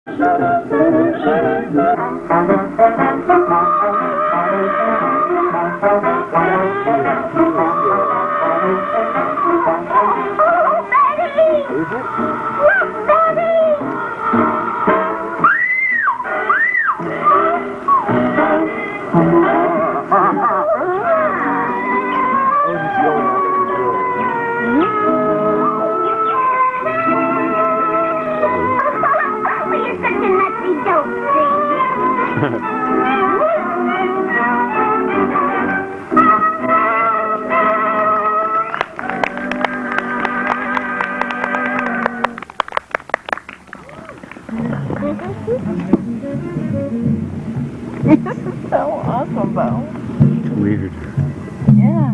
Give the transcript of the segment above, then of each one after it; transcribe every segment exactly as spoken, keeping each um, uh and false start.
So awesome, Bo. It's weird. Yeah.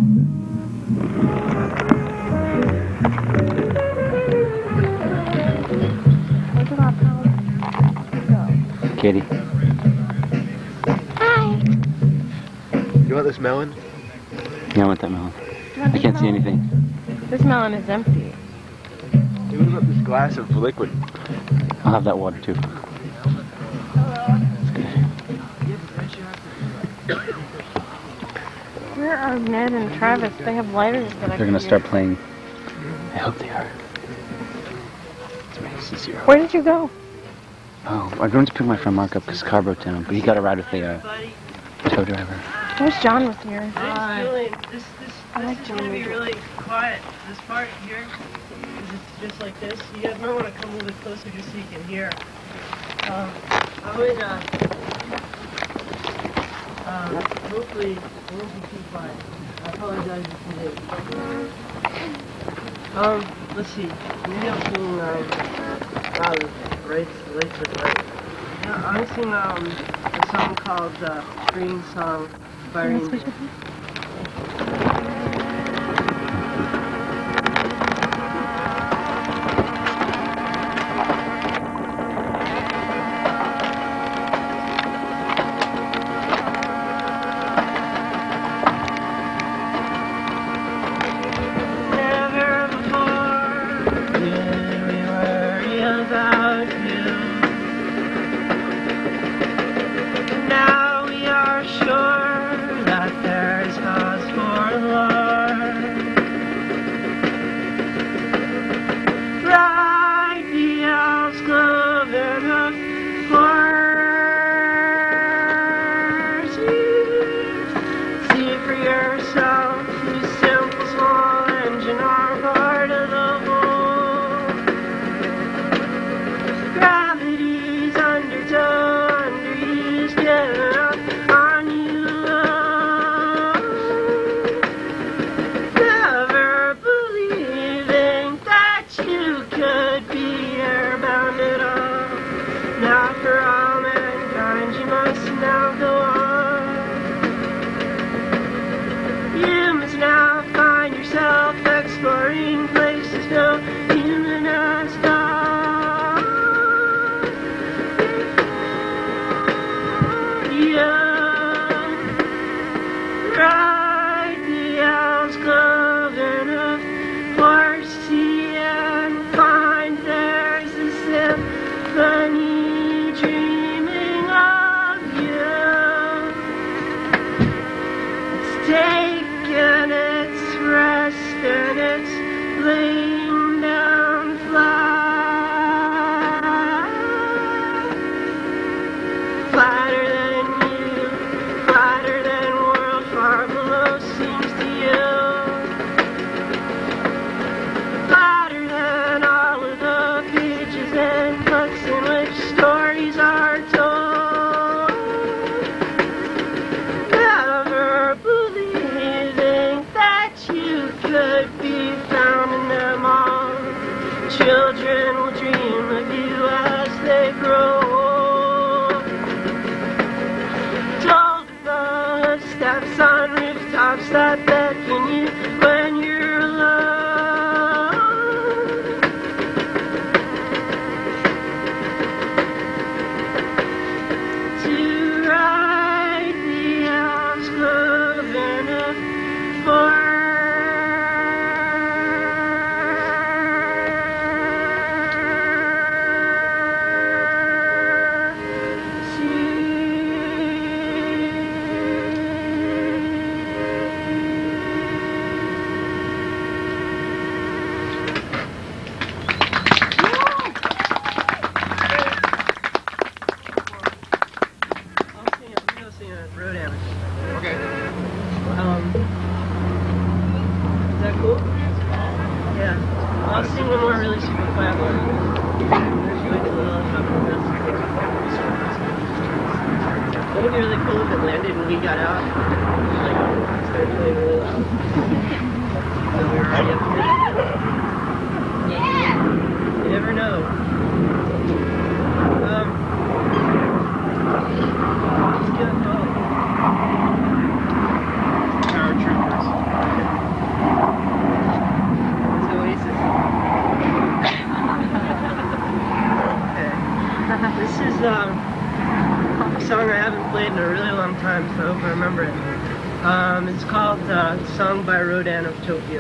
Look at that. Katie. Hi. You want this melon? Yeah, I want that melon. I can't see anything. This melon is empty. Hey, what about this glass of liquid? I'll have that water too. Where are Ned and Travis? They have lighters that I They're can gonna start use. playing. I hope they are. It's amazing zero. Where did you go? Oh, I'm going to pick my friend Mark up because his car broke down, but he got a ride with the uh, tow driver. I wish John was here. Hi. Julian, this, this, I this like is going to John be Wick. really quiet. This part here, is it's just like this. You guys might want to come a little bit closer just so you can hear. Um, I would, uh, uh, hopefully, it won't be too quiet. I apologize if you did. Um, let's see. Maybe I'll sing, um, wow, the lights, the lights are bright. Yeah, I'm singing, um, a song called, uh, Spring Song by Rainbow. Wouldn't it be really cool if it landed and we got out? Like, started playing really loud. So we were already up here. You never know. Um, just get a phone. Paratroopers. It's Oasis. Okay. This is, um, a song I haven't played in a really long time, so I hope I remember it. Um, it's called uh, Song by Rodan of Tokyo.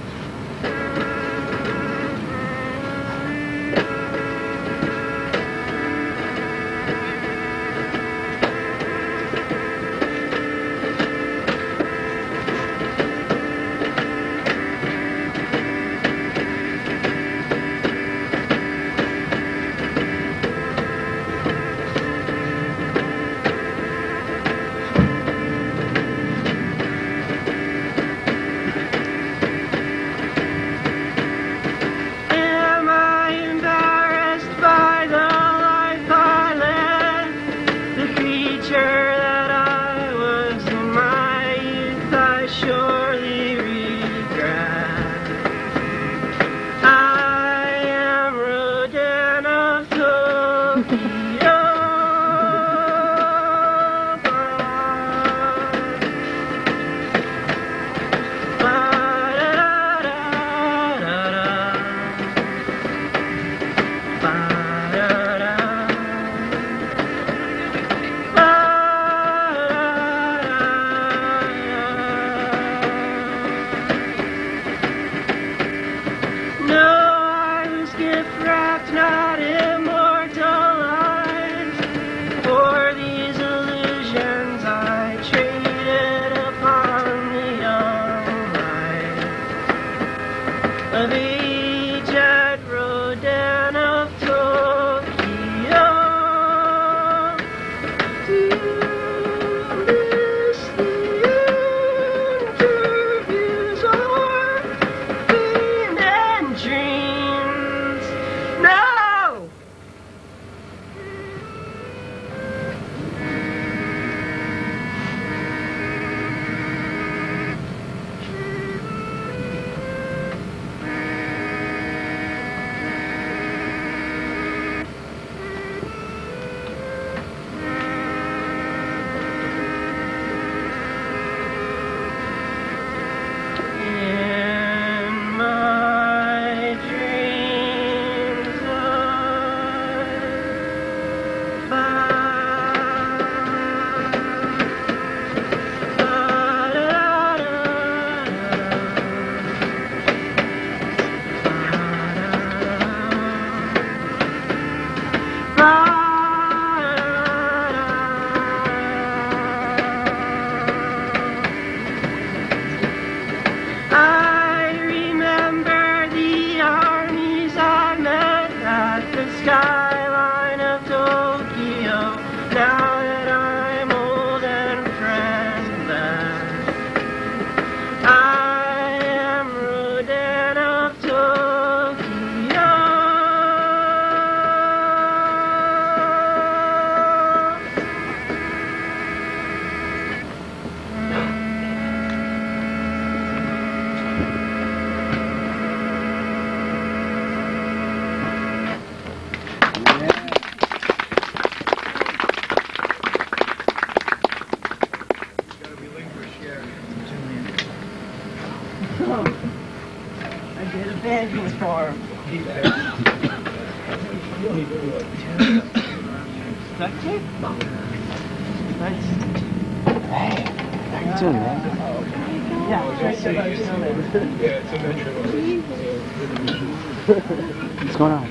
What's going on?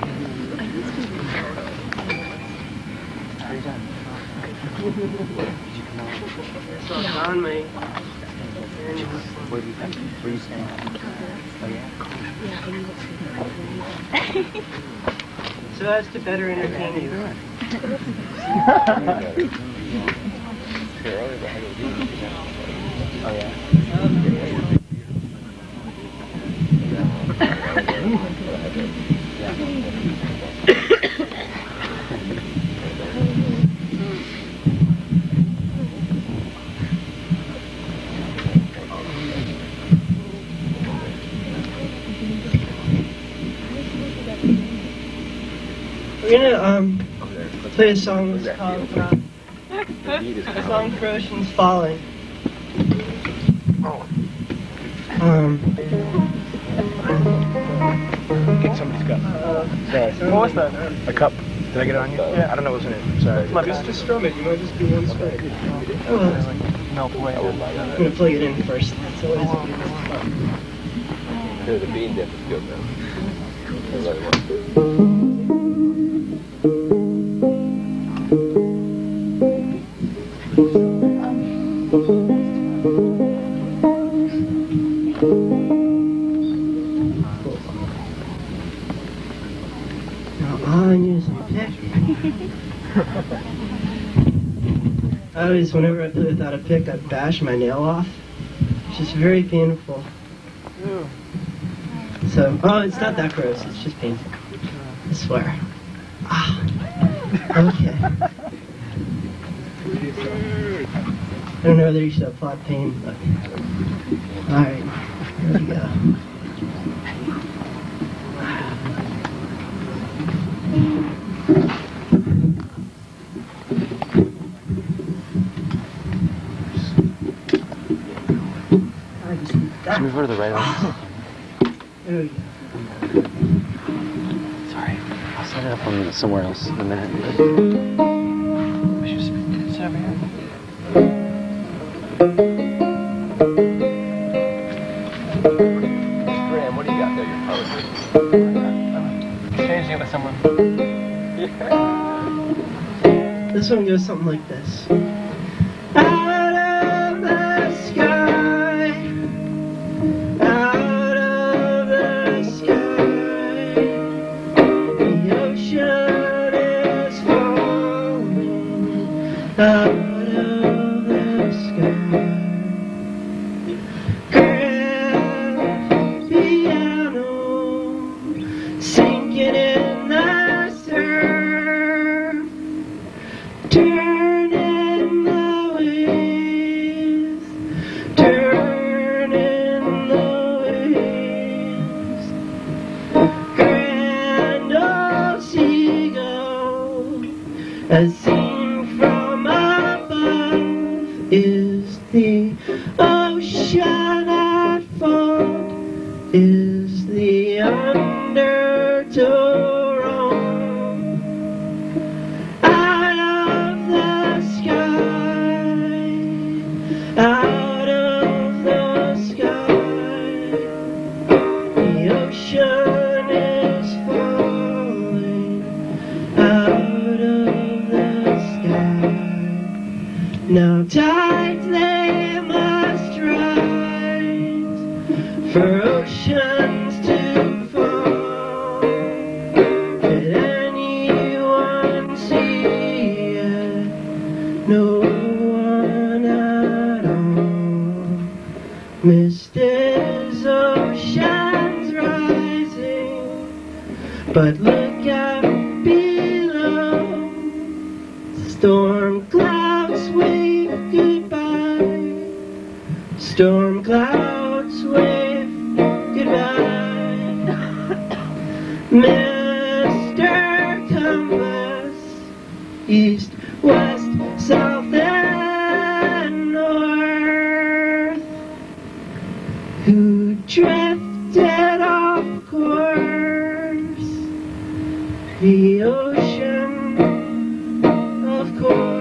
So I found my... Where do you think? Where are you staying? Oh, yeah? So as to better entertain you. Oh, yeah? We're gonna um play a song that's called uh, a song for Oceans Falling. Um. Get somebody's cup. Uh, Sorry. What was that? A cup. Did I get it on you? Yeah. I don't know what's in it. Sorry. Just, just strum it. You might just do one strum. Oh, well, Melt away. I'm gonna plug it in first. That's always The bean dip is good, man. All I need is a pick. I always, whenever I play without a pick, I bash my nail off. It's just very painful. So, oh, it's not that gross. It's just painful. I swear. Ah. Okay. I don't know whether you should applaud pain, but... Alright. Here we go. Let's move over to the right. There we go. Sorry. I'll set it up on somewhere else in a minute. I should sit over here. Graham, what do you got there? Your poetry? Changing it with someone. Yeah. This one goes something like this. Out of the sky, out of the sky, the ocean is falling. Out of the sky, grand piano sinking in the surf. Turning the waves, turning the waves. Grand old seagull, as seen from above, is the ocean at fault, is the undertow. Out of the sky, the ocean is falling. Out of the sky, now tides they must rise for oceans to fall. Did anyone see it? No. Mist is oceans rising, but look out below. Storm clouds wave goodbye. Storm clouds wave goodbye. Mister Compass, east, west, south, and north, who drifted off course, the ocean, of course.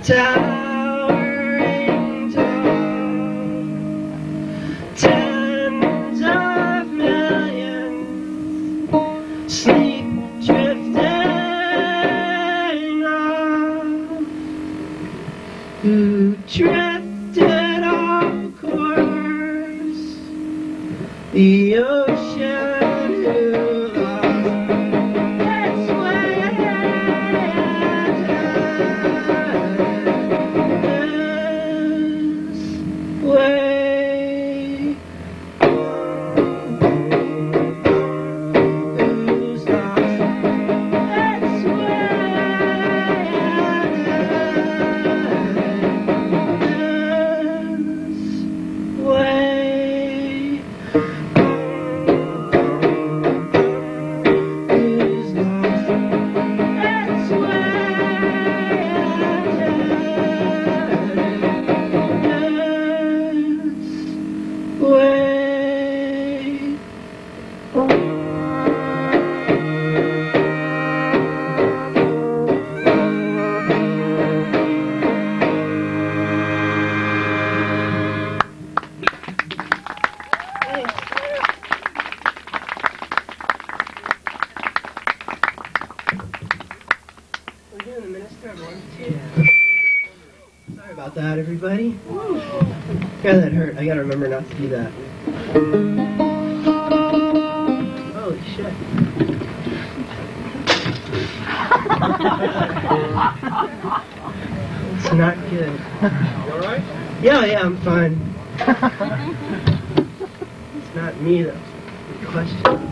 towering tall, tens of millions sleep drifting off, who drifted off course, the ocean who lost its way. Sorry about that, everybody. Yeah, that hurt. I gotta remember not to do that. Holy shit. It's not good. You alright? Yeah, yeah, I'm fine. It's not me, though. Good question.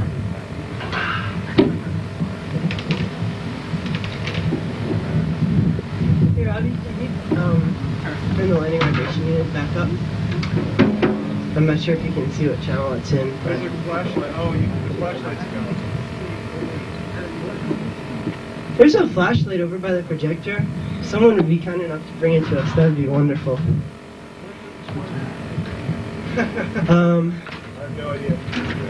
Here, Robbie, can you um, turn the lighting vibration unit back up? I'm not sure if you can see what channel it's in. But... There's a flashlight. Oh, you, the flashlight's gone. There's a flashlight over by the projector. If someone would be kind enough to bring it to us, that would be wonderful. um, I have no idea.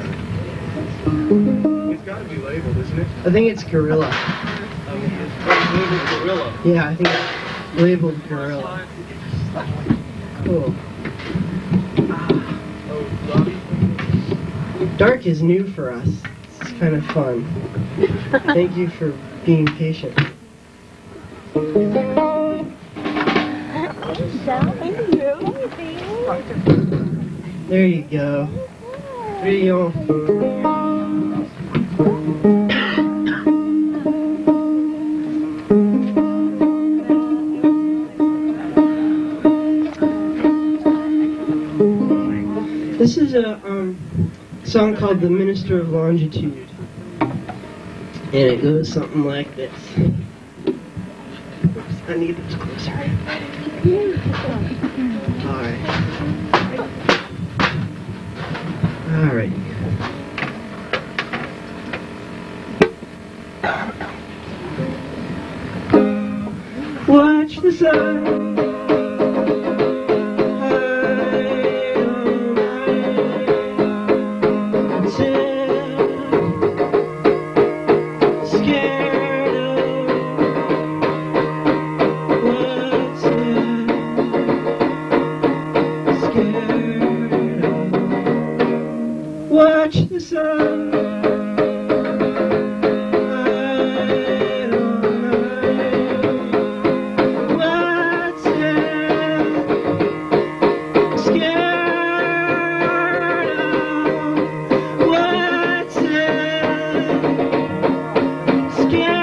It's got to be labeled, isn't it? I think it's Gorilla. Um, it's labeled Gorilla. Yeah, I think it's labeled Gorilla. Cool. Oh, Robbie? Dark is new for us. It's kind of fun. Thank you for being patient. There you go. There you go. This is a um, song called The Minister of Longitude. And it goes something like this. Oops, I need this closer. Alright. Alright. Watch the sun. Watch the sun. I don't know what's it. Scared of what's it. Scared.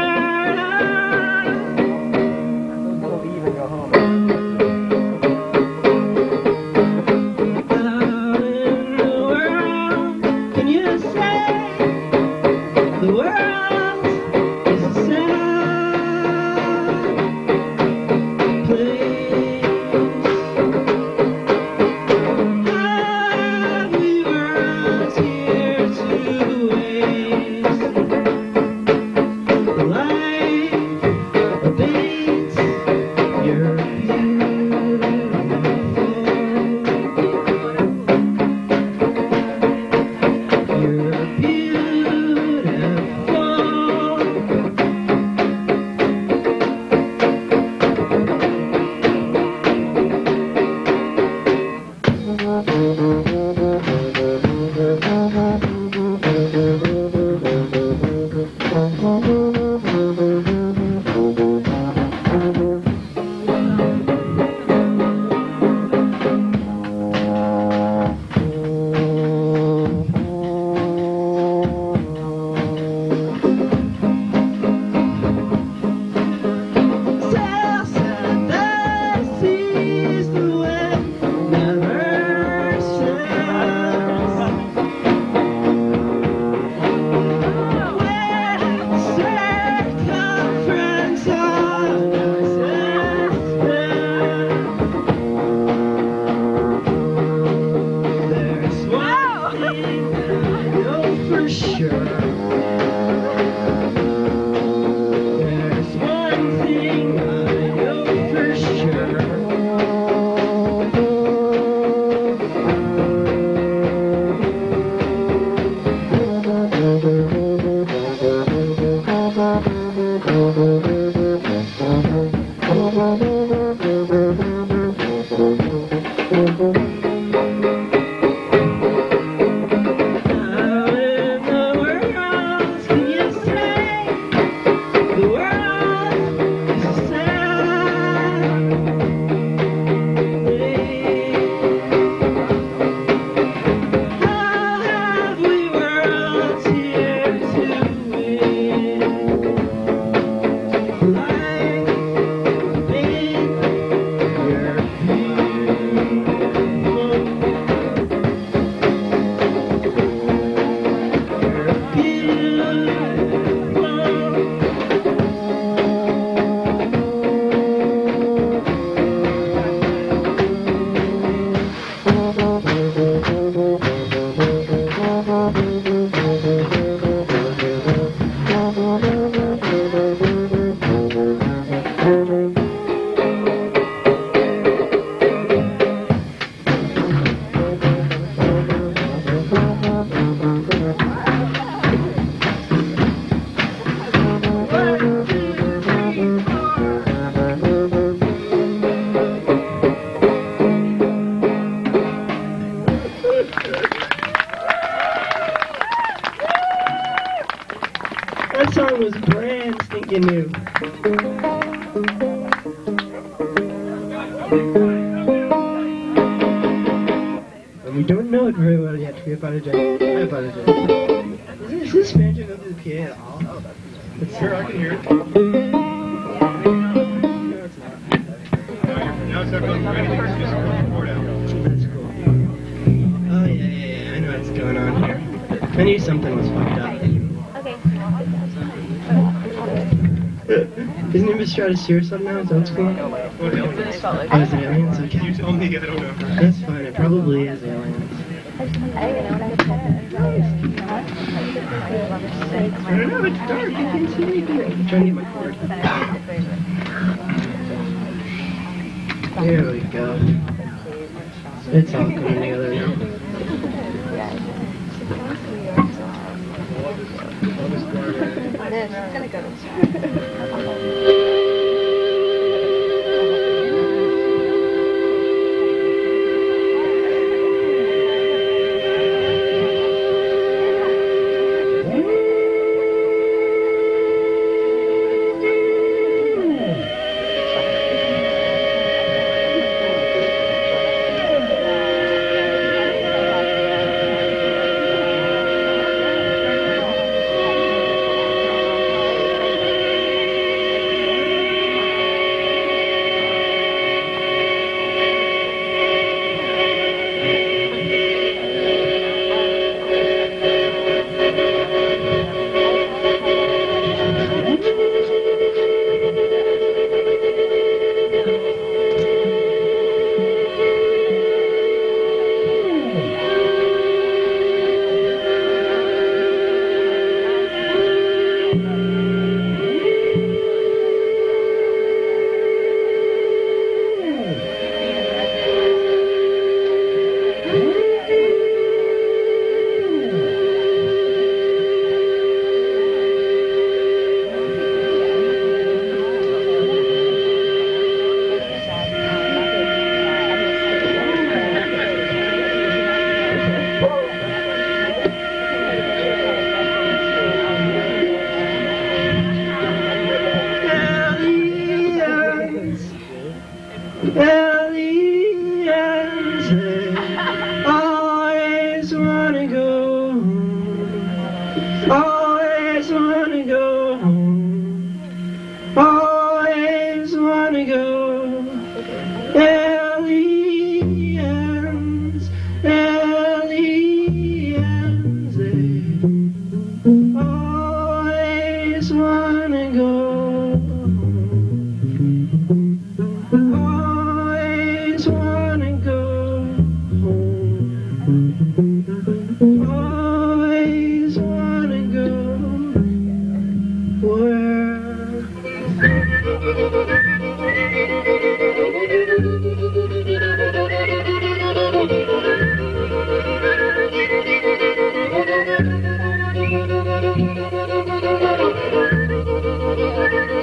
That song was brand stinking new. But we don't know it very well yet. We apologize. I apologize. Is, it, is this banjo go through the P A at all? Oh, that's Sure, I can hear it. No, it's not. Now it's not going through anything, it's just going forward out. That's cool. Oh, yeah, yeah, yeah. I know what's going on here. I knew something was fucked up. Isn't it Mister Stratosphere or something now? Is that what's going on? Oh, aliens. Oh, is it aliens? Okay. You tell me, I don't know. That's fine. It probably is aliens. I don't know, it's dark. You can't see anything. I'm trying to get my cord. There we go. It's all coming together now. It's gonna go to Thank you.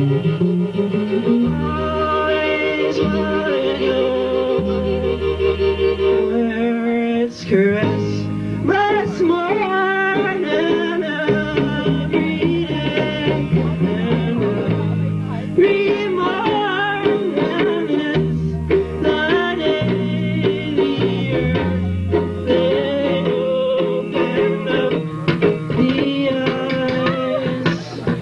Where it's caress much more than every day, and every more than this, the day the earth they open up the eyes.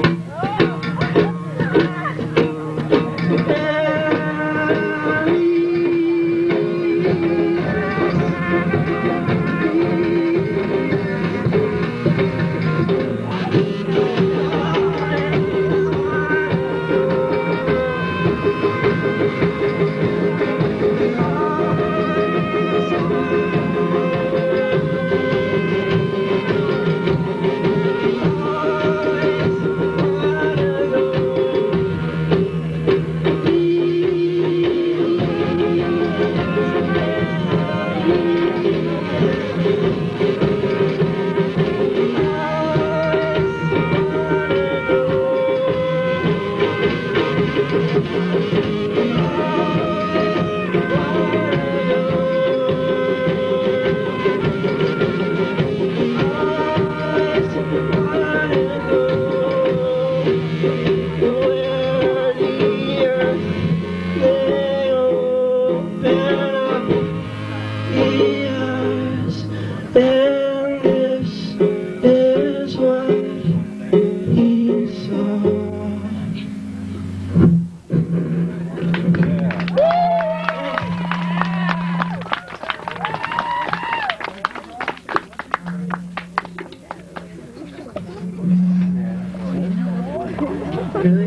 Really?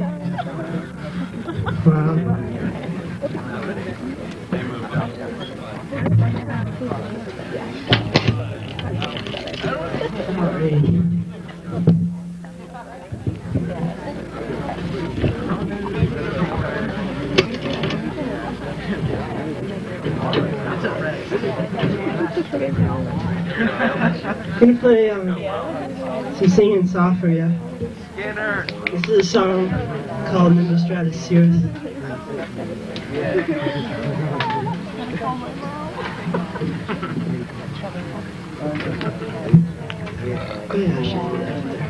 Wow. I'm gonna play um, some singing soft for you. This is a song called Nomad. Oh yeah, I should do that there.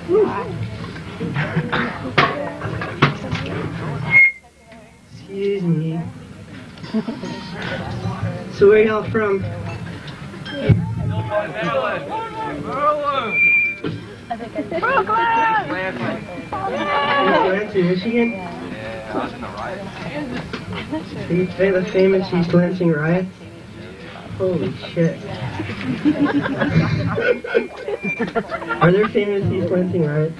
Excuse me. So where y'all from? Lansing, Michigan? Yeah, I was in the riot. Can you play the famous East Lansing riot? Holy shit. Are there famous East Lansing riots?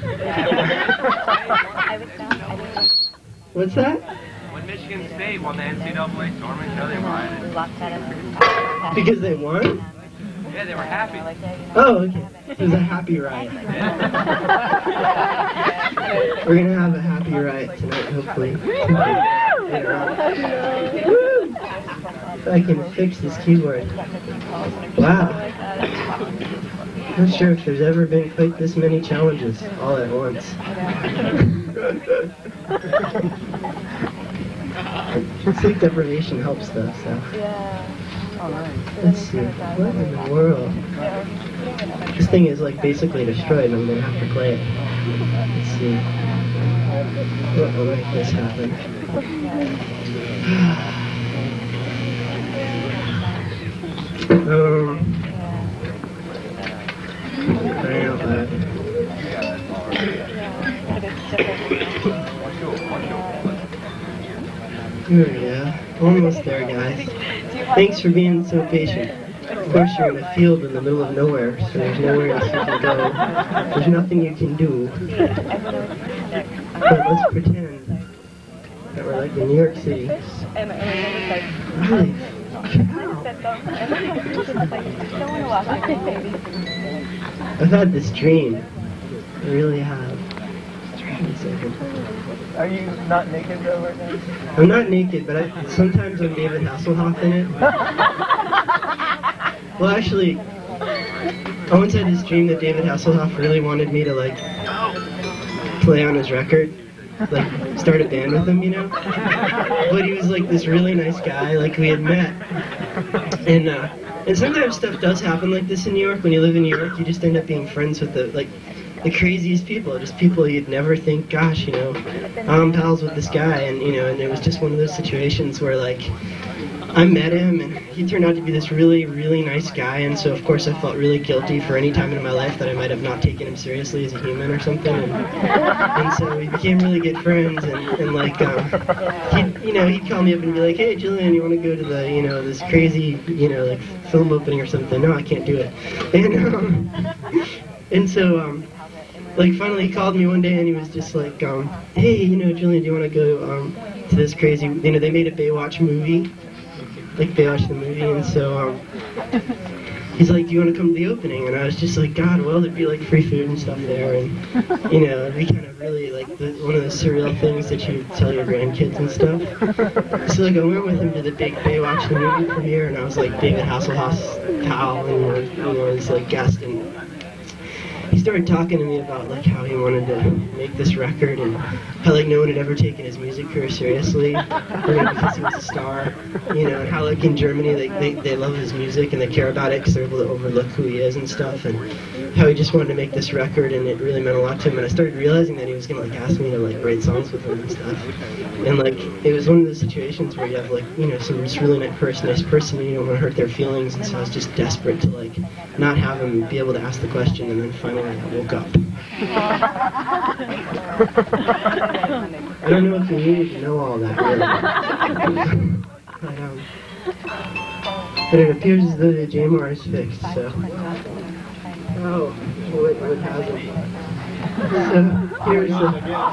What's that? When Michigan State won the N C double A tournament, you know they rioted. Because they won? Yeah, they were happy. Oh, okay. It was a happy riot. We're gonna have a happy riot tonight, hopefully. Later on. If I can fix this keyboard. Wow. Not sure if there's ever been quite this many challenges all at once. Sleep deprivation helps though, so. Let's see. What in the world? This thing is like basically destroyed. I'm gonna have to play it. Let's see. What will make this happen? um. Yeah, almost there, guys. Thanks for being so patient. Of course, you're in a field in the middle of nowhere, so there's nowhere else you can go. There's nothing you can do. But let's pretend that we're like in New York City. Holy I've had this dream. I really have. Are you not naked though right now? I'm not naked, but I, sometimes I'm David Hasselhoff in it. Well, actually, I once had this dream that David Hasselhoff really wanted me to, like, play on his record. like start a band with him, you know. But he was like this really nice guy, like we had met. And uh, and sometimes stuff does happen like this in New York. When you live in New York, you just end up being friends with the like the craziest people, just people you'd never think, gosh, you know, I'm pals with this guy, and you know, and it was just one of those situations where like I met him, and he turned out to be this really, really nice guy, and so of course I felt really guilty for any time in my life that I might have not taken him seriously as a human or something, and, and so we became really good friends, and, and like, um, he'd, you know, he'd call me up and be like, hey, Julian, you want to go to the, you know, this crazy, you know, like, film opening or something? No, I can't do it. And, um, and so, um, like, finally he called me one day, and he was just like, um, hey, you know, Julian, do you want to go, um, to this crazy, you know, they made a Baywatch movie, like Baywatch the movie, and so um, he's like, do you want to come to the opening? And I was just like, God, well, there'd be like free food and stuff there, and you know, it'd be kind of really like the, one of the surreal things that you tell your grandkids and stuff. So like I went with him to the big Baywatch the movie premiere, and I was like David Hasselhoff's pal, and you know, his like guest, and he started talking to me about like how he wanted to make this record, and how like no one had ever taken his music career seriously, you know, because he was a star, you know, and how like in Germany they, they, they love his music and they care about it because they're able to overlook who he is and stuff, and how he just wanted to make this record and it really meant a lot to him. And I started realizing that he was gonna like ask me to like write songs with him and stuff, and like it was one of those situations where you have like, you know, some just really nice person, nice person, and you don't want to hurt their feelings, and so I was just desperate to like not have him be able to ask the question, and then finally I woke up. I don't know if you needed to know all that, really. But, um, but it appears as though the J M R is fixed, so... Oh, what, what hasn't? So, here's the...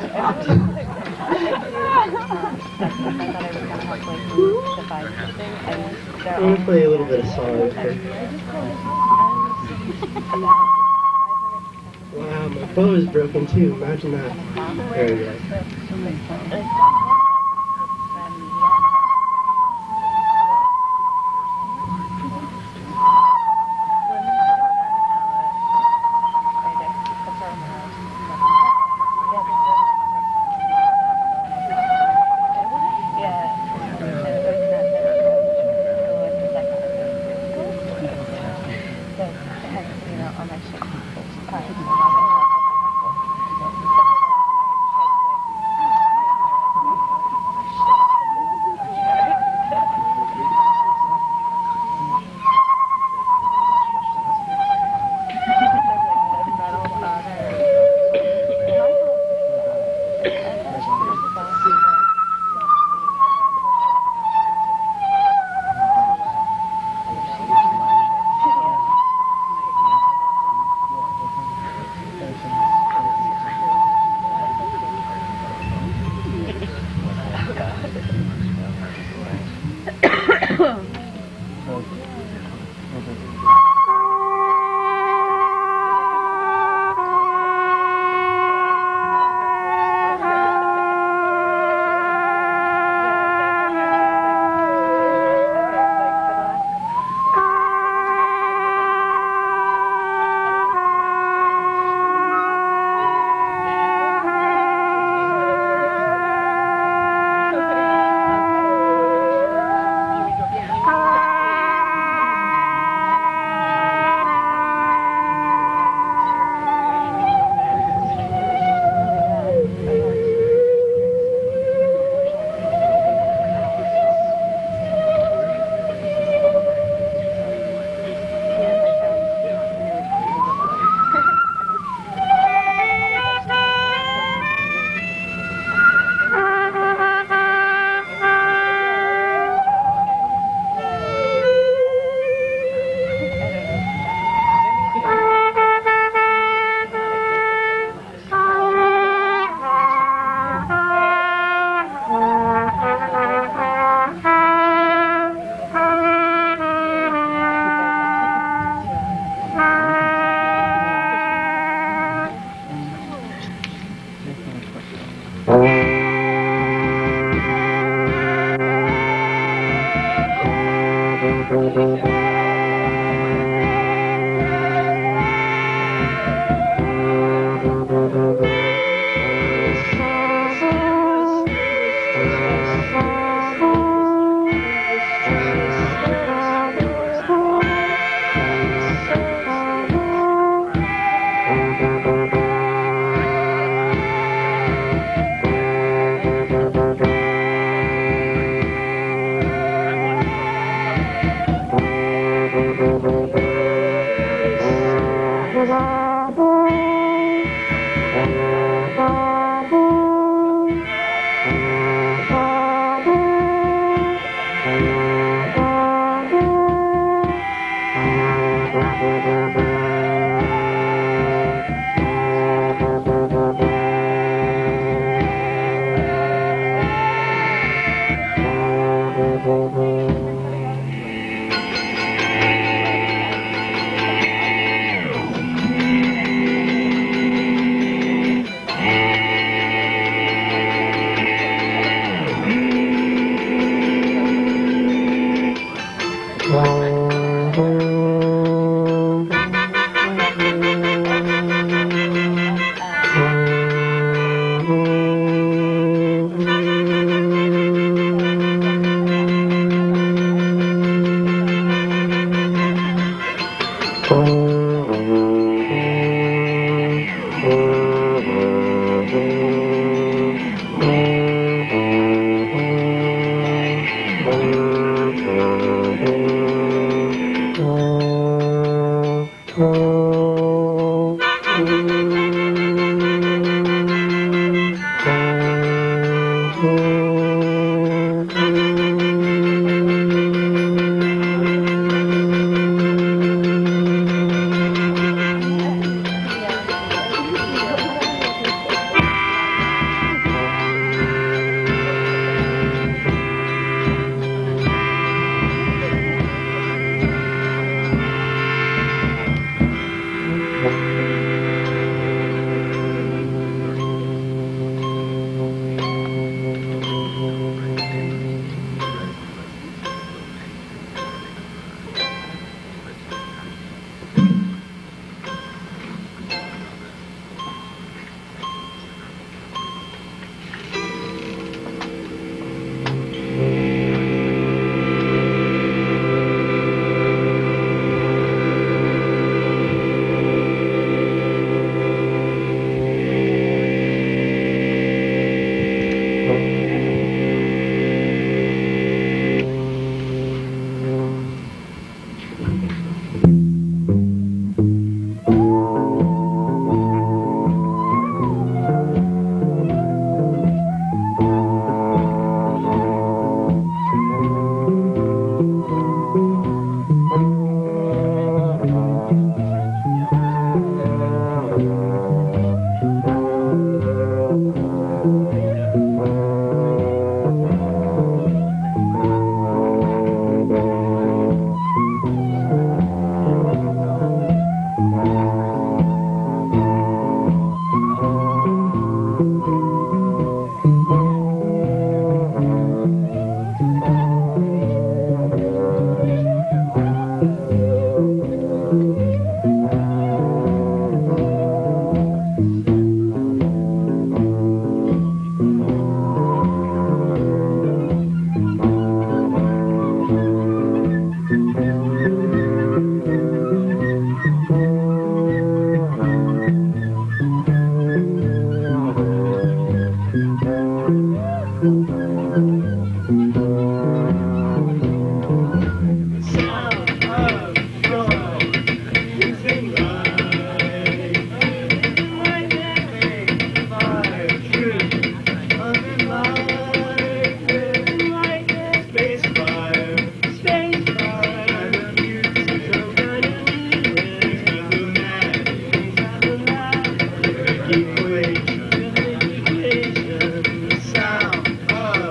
I'm going to play a little bit of song with her. Wow, my bow is broken too. Imagine that. There we go. Equation, equation, sound of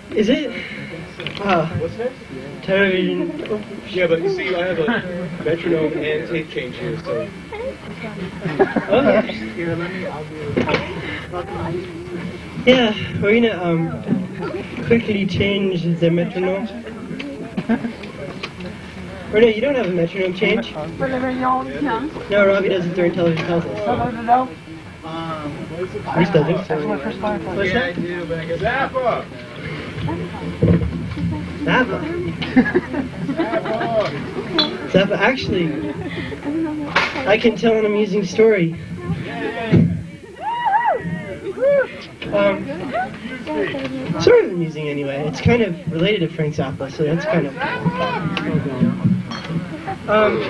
Is it? Wow. What's that? Television. Yeah, but you see, I have a metronome and tape change here, so. Okay. Yeah, we're gonna um quickly change the metronome. Or no, you don't have a metronome change. No, Robbie does it during television concerts. He still thinks so. What's Yeah, I do, but I guess. Zappa! Zappa. Zappa. Actually, I can tell an amusing story. Um, sort of amusing anyway. It's kind of related to Frank Zappa, so that's kind of. Um,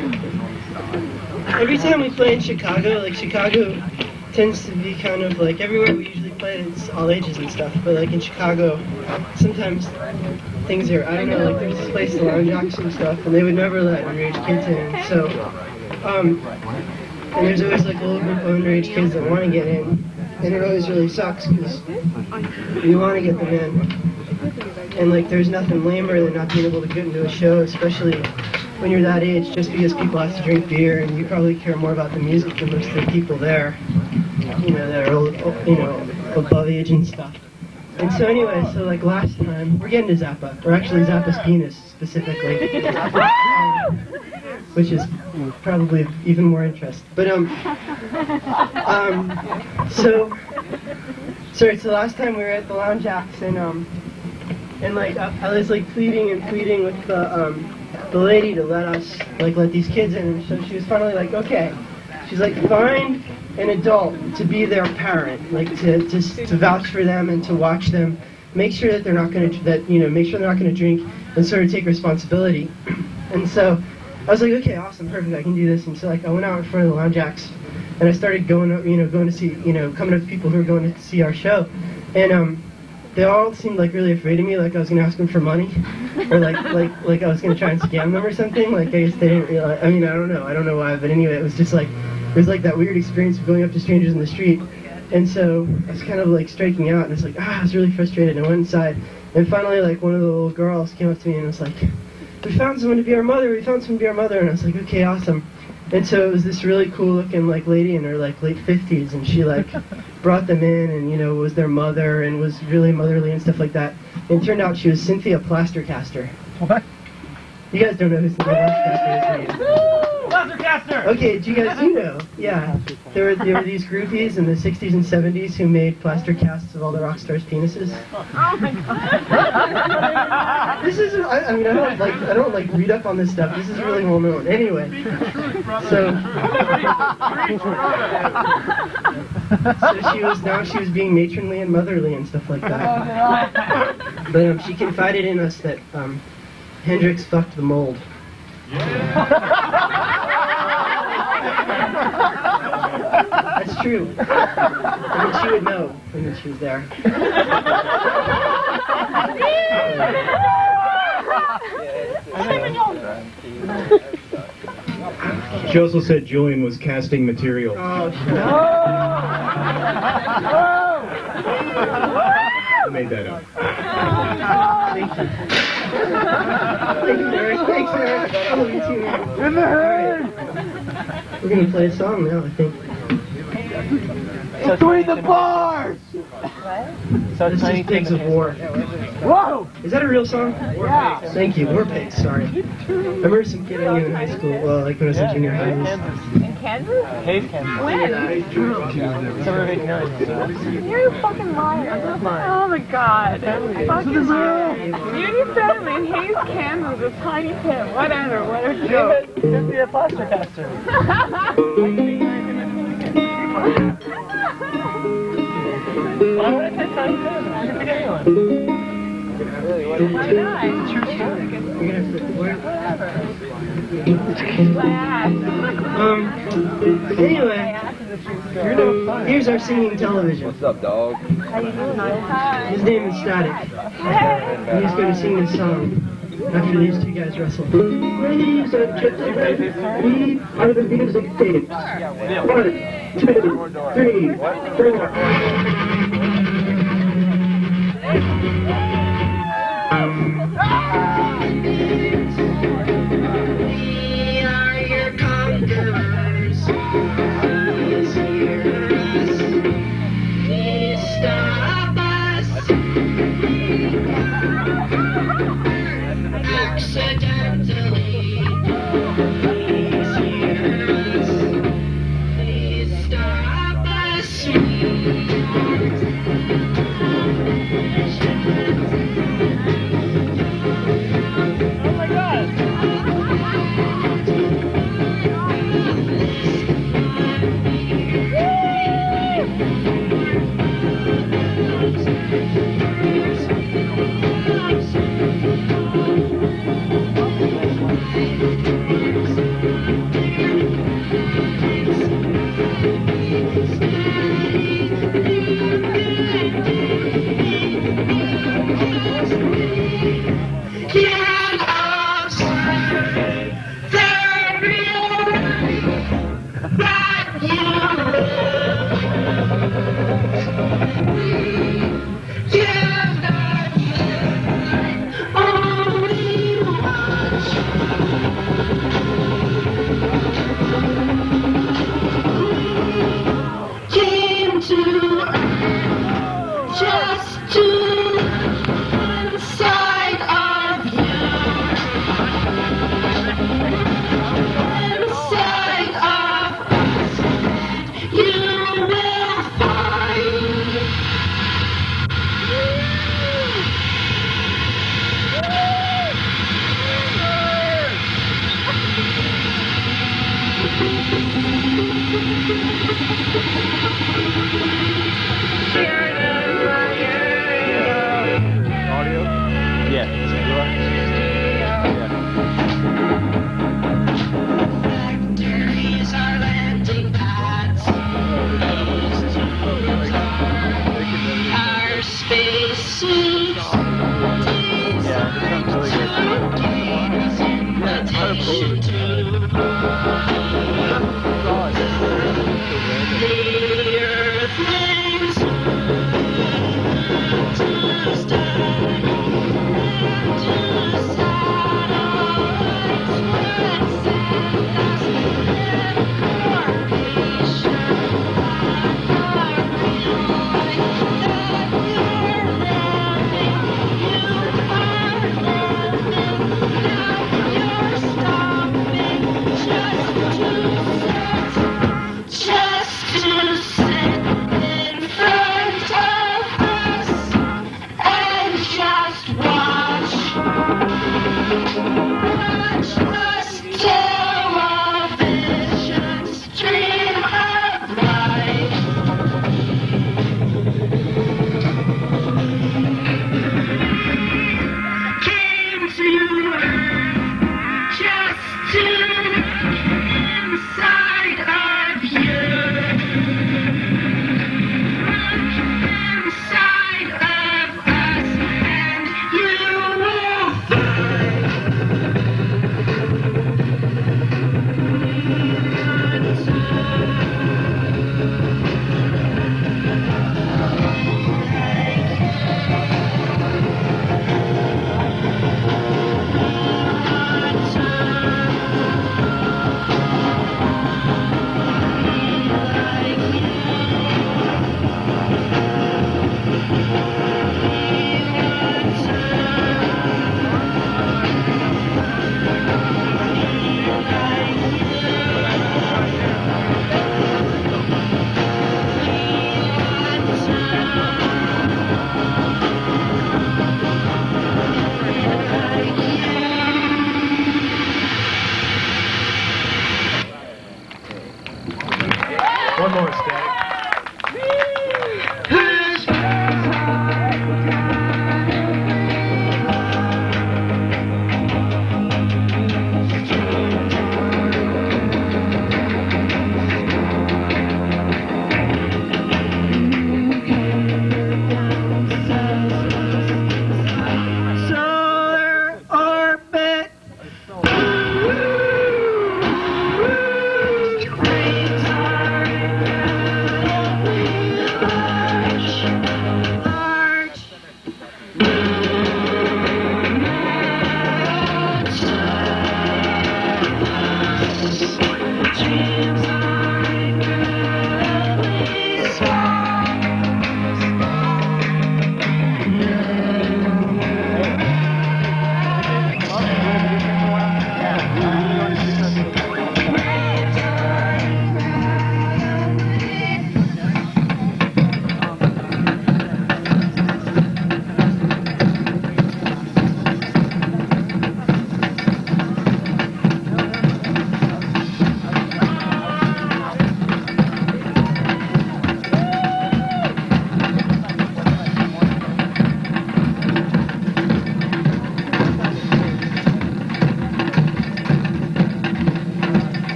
every time we play in Chicago, like Chicago tends to be kind of like everywhere we usually play, it's all ages and stuff, but like in Chicago, sometimes things are, I don't know, like there's this place, the Lounge Jacks and stuff, and they would never let underage kids in, so, um, and there's always like a little group of underage kids that want to get in, and it always really sucks, because you want to get them in, and like there's nothing lamer than not being able to get into a show, especially when you're that age, just because people have to drink beer, and you probably care more about the music than most of the people there, you know, that are, you know, above age and stuff. And so anyway, so like last time, we're getting to Zappa, or actually Zappa's penis specifically, um, which is probably of even more interest. But um, um, so, sorry, so last time we were at the Lounge Jacks, and um, and like I, I was like pleading and pleading with the um, the lady to let us, like let these kids in, and so she was finally like, okay. She's like, find an adult to be their parent, like to, to to vouch for them and to watch them, make sure that they're not going to, that, you know, make sure they're not going to drink, and sort of take responsibility. And so I was like, okay, awesome, perfect, I can do this. And so like I went out in front of the Lounge Jacks, and I started going up, you know, going to see, you know, coming up to people who were going to see our show, and um, they all seemed like really afraid of me, like I was going to ask them for money, or like like like I was going to try and scam them or something. Like I guess they didn't realize. I mean, I don't know, I don't know why, but anyway, it was just like. It was like that weird experience of going up to strangers in the street. And so I was kind of like striking out, and it's like, ah, I was really frustrated. And I went inside, and finally like one of the little girls came up to me and was like, we found someone to be our mother, we found someone to be our mother. And I was like, okay, awesome. And so it was this really cool looking like lady in her like late fifties, and she like brought them in and, you know, was their mother and was really motherly and stuff like that. And it turned out she was Cynthia Plastercaster. What? You guys don't know who Cynthia Plastercaster is, do you? Plastercaster! Okay, do you guys, you know, yeah. There were, there were these groupies in the sixties and seventies who made plaster casts of all the rock stars' penises. Oh my god. This is, I, I mean, I don't like, I don't like read up on this stuff. This is really well known. Anyway, so, so she was, now she was being matronly and motherly and stuff like that. But um, she confided in us that um, Hendrix fucked the mold. That's true. I mean, she would know when she was there. She also said Julian was casting material. Oh, shit. I made that up. Thank you. Thank you, Eric. Thanks, Eric. I love you too, man. In the head! We're gonna play a song now, I think. Between the bars! So this is Pigs of War. Whoa! Is that a real song? Yeah. Thank you. War Pigs, sorry. I remember some kid I knew in high school, well, like when I was in junior high. In Kansas? Hayes, Kansas. When? Summer of eighty-nine. You're a fucking liar. Oh my god. Fucking liar. Beauty family in Hayes, Kansas, a tiny pit. Whatever, whatever. Joe, could be a Plastercaster. Why would I say tiny pit? I can pick anyone. Why not? It's a true story. Um, anyway, here's our singing television. What's up, dog? His name is Static. And he's going to sing this song after these two guys wrestle. Ladies and gentlemen, we are the music tapes. One, two, three, four.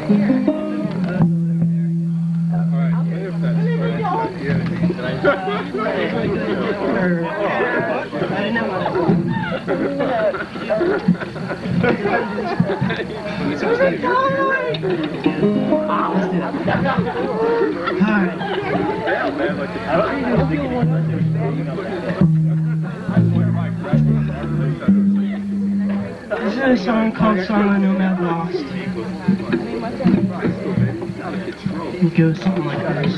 This is a song called Song of Nomad Lost. It goes something like this.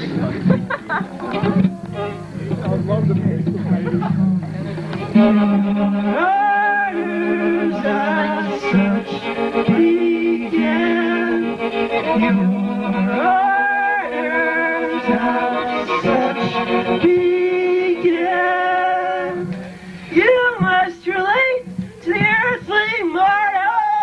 Ours as such began. Yours as such began. You must relate to the earthly mortal.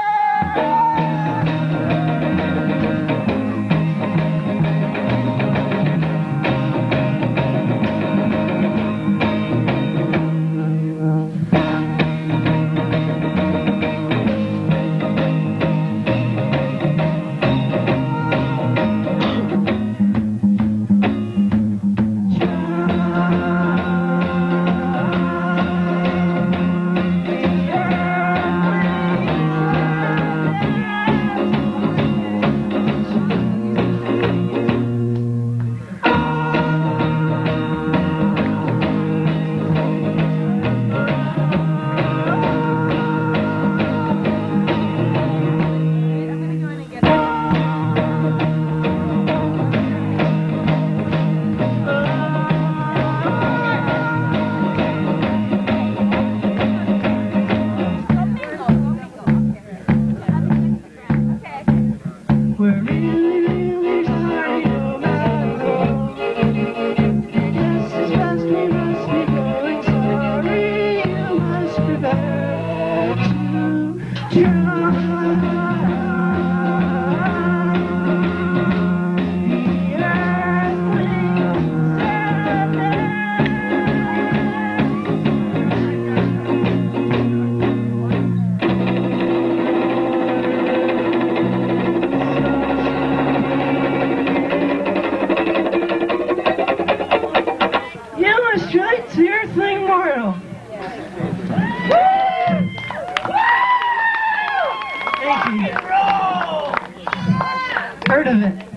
Heard of it?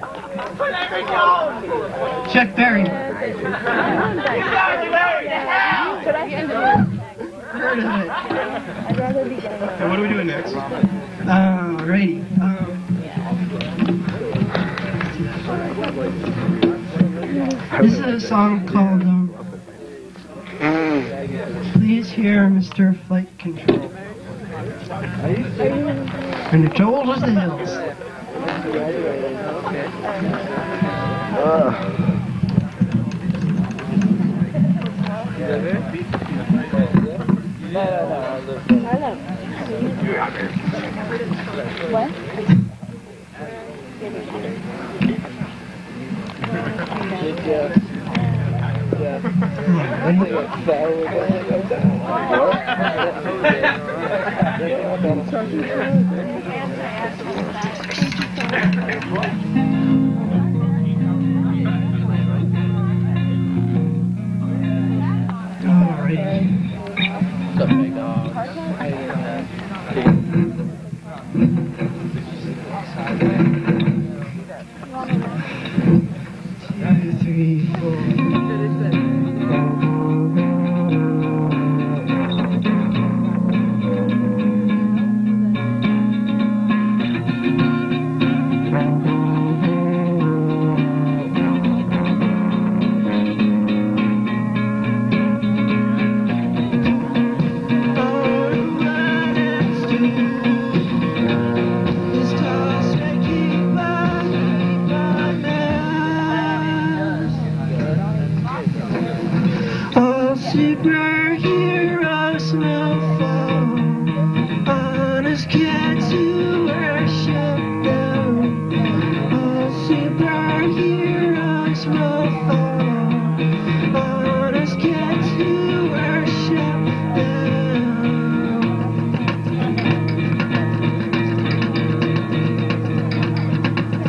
Chuck Berry. Heard of it? So what are we doing next? Uh, righty. Um, this is a song called um, Please Hear Mister Flight Control. And it's old as the hills. Uh. What? Two, three, four. Superheroes will fall on us kids who worship them. All superheroes will fall on us kids who worship them.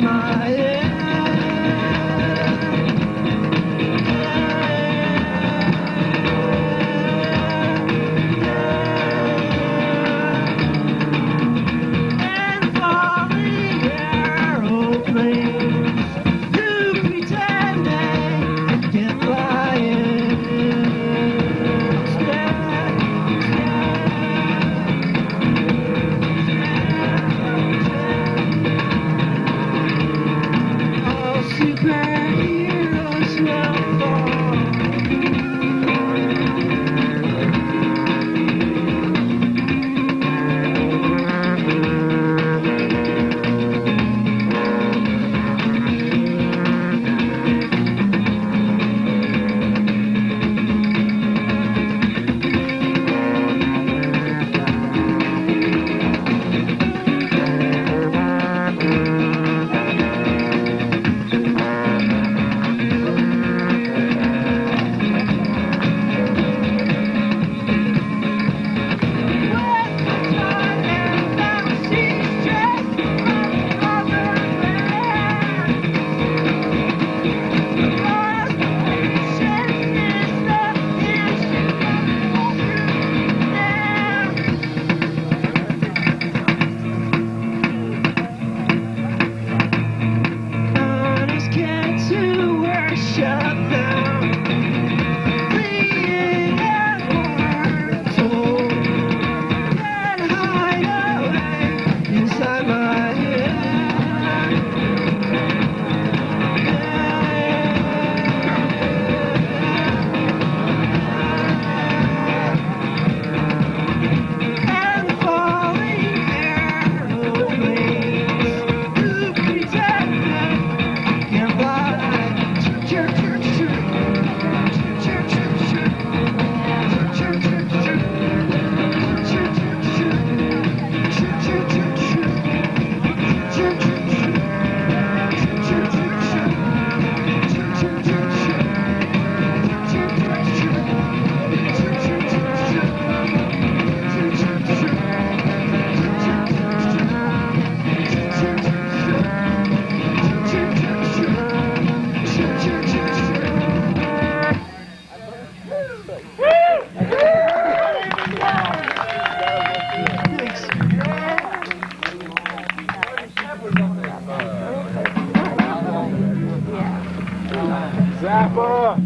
Zappa!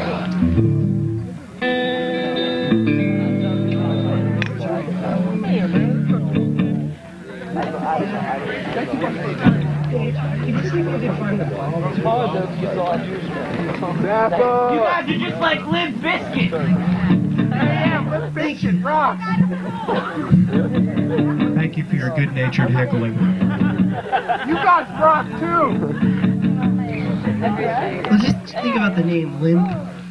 Zappa! You guys are just like Limp Bizkit. I am Limp Bizkit rocks. Thank you for your good-natured heckling. You guys rock too. Well, just think about the name, Limp.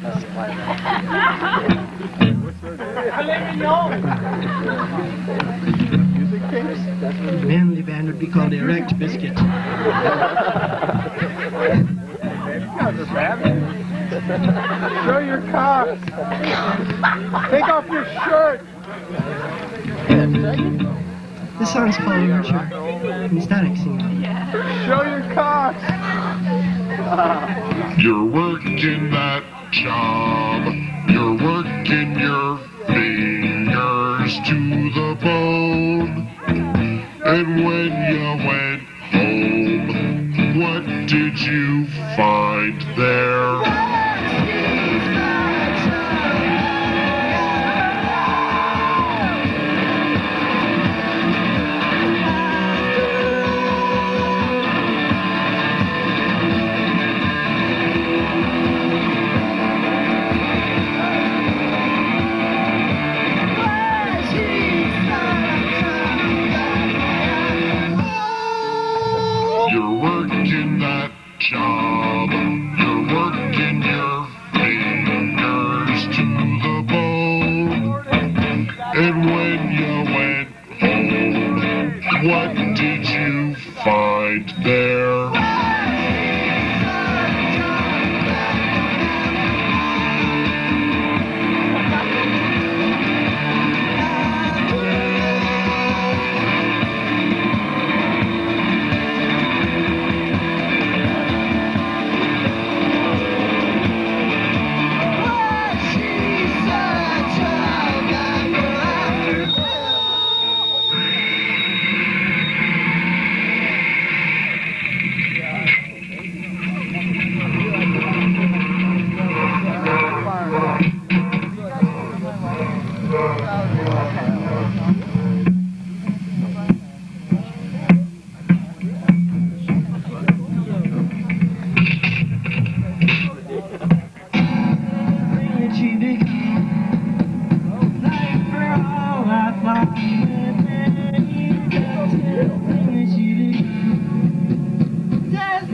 Manly band would be called Erect Biscuit. Show your cocks. Take off your shirt. This song's called Overture. And Static singing. Show your cocks. You're working that job. You're working your fingers to the bone. And when you went home, what did you find there? You're working that job. You're working your fingers to the bone. And when you went home, what did you find there?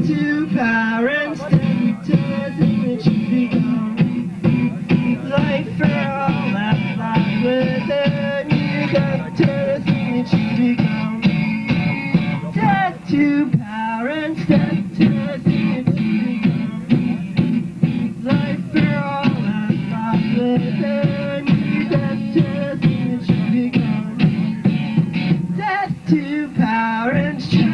to power and step to the thing that you become. Life for all that life within you, death to the thing that you become. Death to power and step to the thing that you become. Life for all that life within you, death to the thing that you become. Death to power and strive.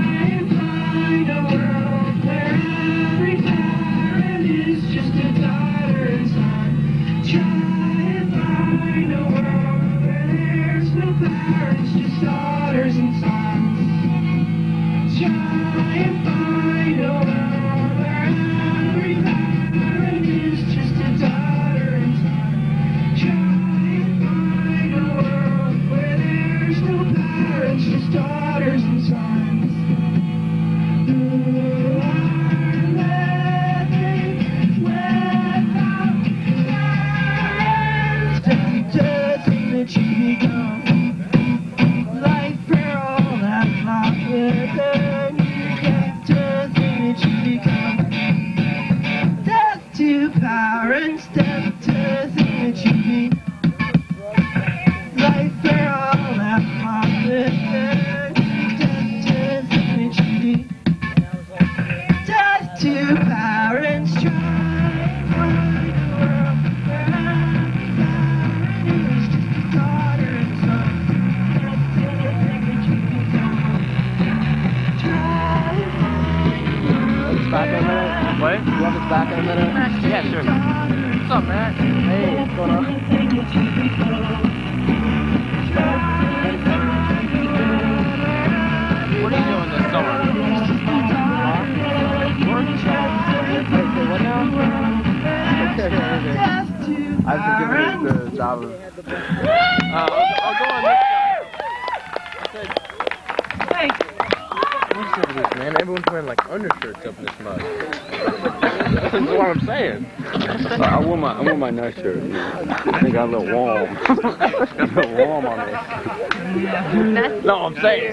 Nice shirt. I think I'm a little warm. Got a little warm on this. No, I'm saying.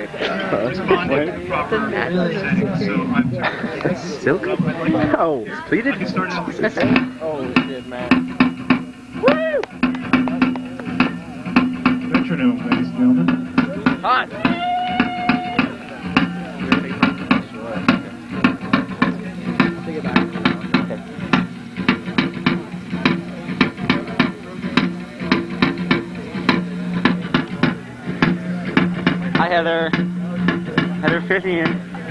Silk? No, it's pleated. Oh shit, man. Woo! Metronome, ladies and gentlemen. Hot. Hi Heather. Heather Fiffian.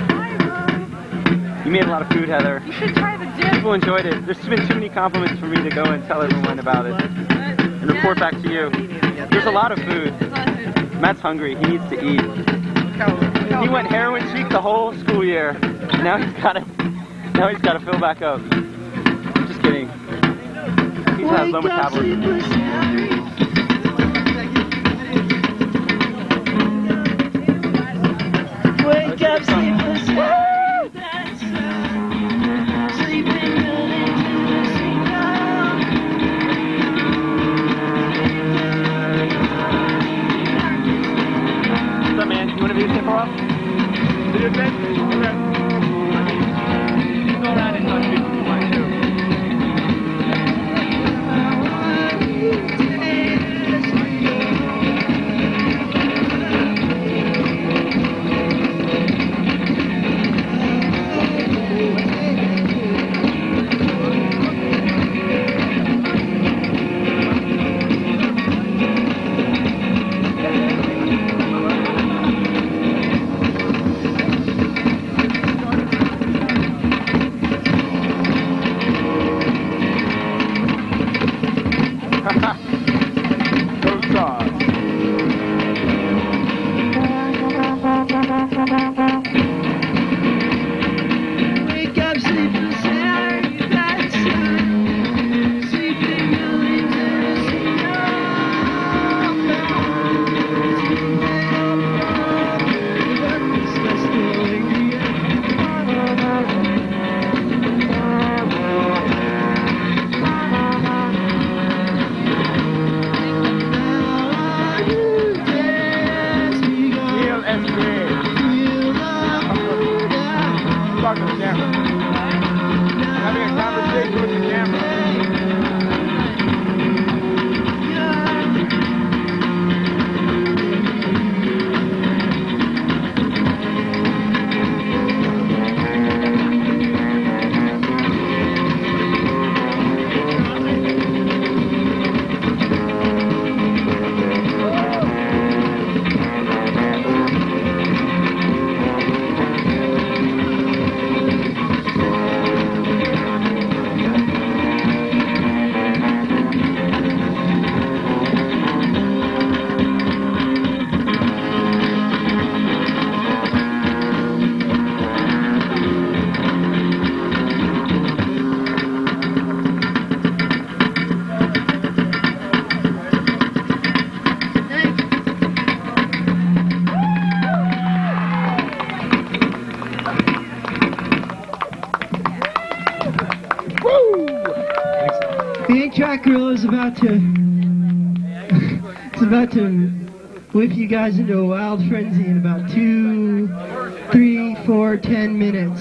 You made a lot of food, Heather. You should try the dip. People enjoyed it. There's been too many compliments for me to go and tell everyone about it. And report back to you. There's a lot of food. Matt's hungry. He needs to eat. He went heroin cheek the whole school year. Now he's got to now he's got to fill back up. I'm just kidding. He's not low metabolism. Wake up, sleepless Harry, that's sleeping into the signal. What's up, man? You want to videotape for a while? Videotape? Okay. You go around and touch people if you want to. talking to the camera. I'm having a conversation with the camera. Is about to it's about to whip you guys into a wild frenzy in about two, three, four, ten minutes.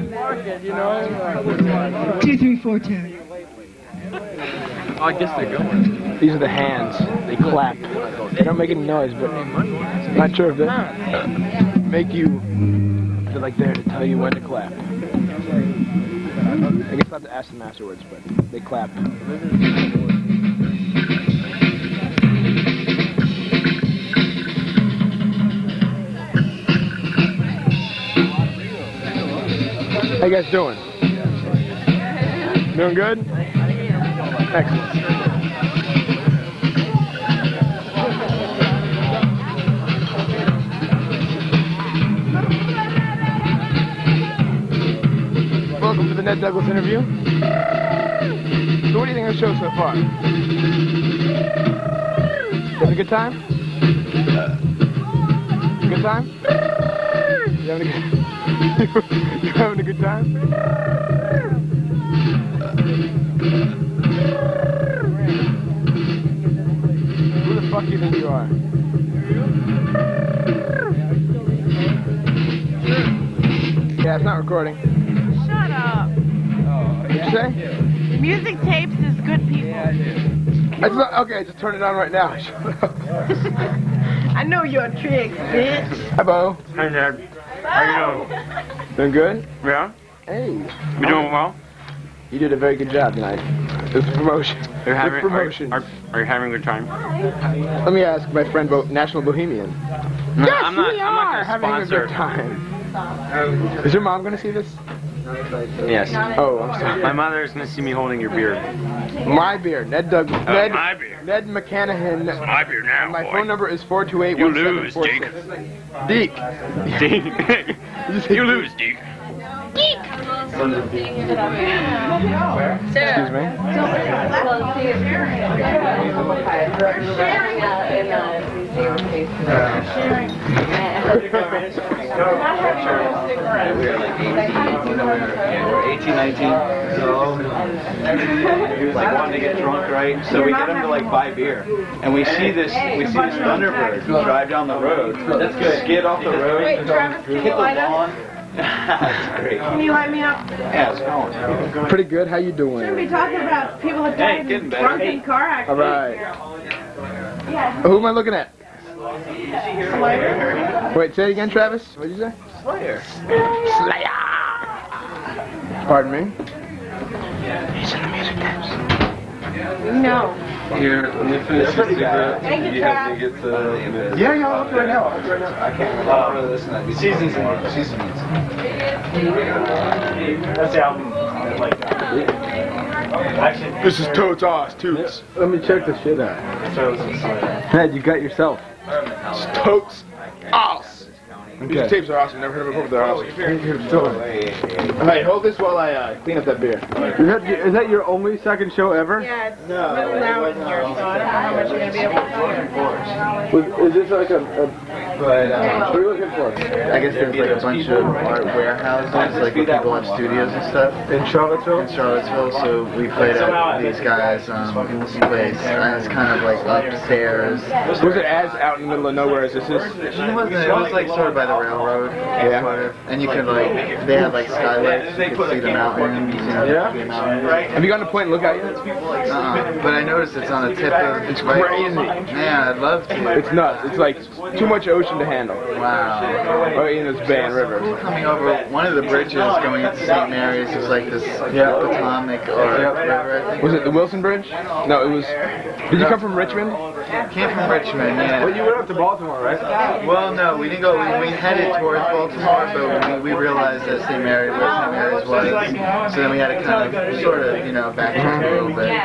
Two, three, four, ten. Oh, I guess they're going. These are the hands. They clap. They don't make any noise, but I'm not sure if they make you. They're like there to tell you when to clap. I guess I'll have to ask them afterwards, but they clap. How you guys doing? Doing good? Excellent. Welcome to the Ned Douglas interview. So what do you think of the show so far? Having a good time? Good time? You having a good You having a good time? Who the fuck do you think you are? Yeah, it's not recording. Shut up. What'd you say? Music tapes is good people. Yeah, I do. It's not, okay, just turn it on right now. I know your tricks, bitch. Hi, Bo. Hi, Ned. How you doing? Doing good? Yeah? Hey. You doing well? You did a very good job tonight. It was a promotion. You're having, Good promotion. Are, are, are you having a good time? Let me ask my friend, Bo National Bohemian. No, Yes, I'm not, we I'm not are gonna having sponsor. a good time. Is your mom going to see this? Yes. Oh, I'm sorry. My mother is going to see me holding your beer. My beer, Ned Douglas. Oh, Ned, my beer. Ned McCanahan. My beer now, My boy. phone number is four two eight You one seven lose, four Deke. six. Deke. Deke. You lose, Deke. Excuse me. eighteen, nineteen, so he was like wanting to get drunk, right? So we get him to like buy beer, and we see this, we see this Thunderbird drive down the road. That's good. Skid off the road, Wait, Travis, can hit you the light lawn. up? That's great. Can you light me up? Yeah, it's going. Pretty good. How you doing? Shouldn't be talking about people that Hey, died getting in better. drunken Hey. car All accidents. right. Who am I looking at? Slayer. Wait, say it again, Travis. What did you say? Slayer. Slayer. Pardon me. He's in the music tapes. No. Here, let me finish this cigarette. Thank you, You have to Travis. get the... Yeah, yeah, I'll do it right now. I'll do it right now. I can't remember this night. Seasons. Seasons. That's the album. I like that. Actually, This is Toad's Ass, Toots. Let me check this shit out. Ned, you got yourself. It's Toad's Ass. These tapes are awesome. Never heard of it before, but they're awesome. Alright, hold this while I uh, clean up that beer. Is that, is that your only second show ever? Yeah, it's no, middle loud in here, so I don't know how much you're going to be able to hear. Was, is this like a, a But uh, what are you looking for? I guess there's like a bunch of art warehouses, like where people have studios and stuff. In Charlottesville? In Charlottesville, so we played at these guys' um, place, and it's kind of like upstairs. Was it as out in the middle of nowhere as this is? It wasn't, it was like sort of by the railroad, yeah. sort of. And you could like, they had like skylights, you could see the mountains, you know, yeah. the mountains. Have you gotten to point and look at yet? Uh-uh. But I noticed it's on the tip of, it's crazy. Yeah, I'd love to. It's nuts. It's like too much ocean to handle. Wow. Right in this Bay and River. Coming over one of the bridges going into Saint Mary's is like this yeah. Potomac or yep. river, I think. Was it the Wilson Bridge? No, it was. Did you come from Richmond? Came from Richmond, yeah. Well, you went up to Baltimore, right? Well, no, we didn't go. We, we headed towards Baltimore, but we, we realized that Saint Mary, where Saint Mary's was, so then we had to kind of sort of, you know, backtrack a little bit.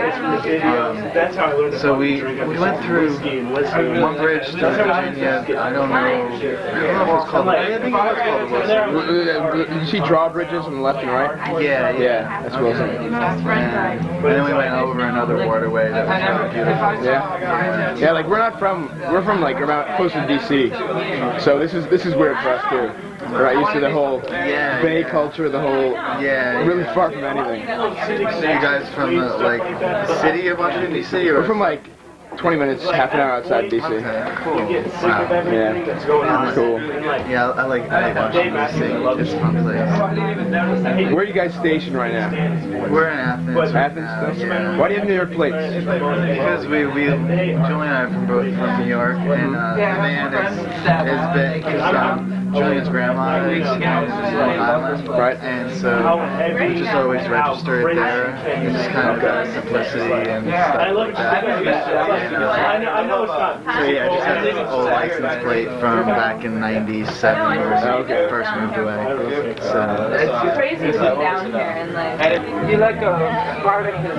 But, um, so we we went through one bridge to Virginia. I don't know. I don't know if it's called. I think it was called Wilson. Did you see drawbridges on the left and right? Yeah, yeah. Yeah, that's Wilson. And, and then we went over another waterway that was really beautiful. Yeah. Yeah, like we're not from, we're from like around close to D C, so this is this is weird for us too. We're not used to the whole yeah, Bay yeah. culture, the whole, yeah, really yeah. far from anything. You guys from the, like the city of Washington D C, or we're from like twenty minutes, half an hour outside D C. Okay, cool. Wow. Yeah, cool. Yeah, I like I like Washington D C. It's a fun place. Where are you guys stationed right now? We're in Athens. Right Athens? now, yeah. Why do you have New York plates? Because we, we, Julian and I are from both from New York, and uh, the band is, is big because um, Julian's grandma is from Long Island, right? And so we just always register it there. It's just kind of got simplicity and stuff like that. And, uh, so yeah, I just have this old license plate from back in ninety-seven when we first moved away. So it's crazy to be down here and like. You like a Spartacus?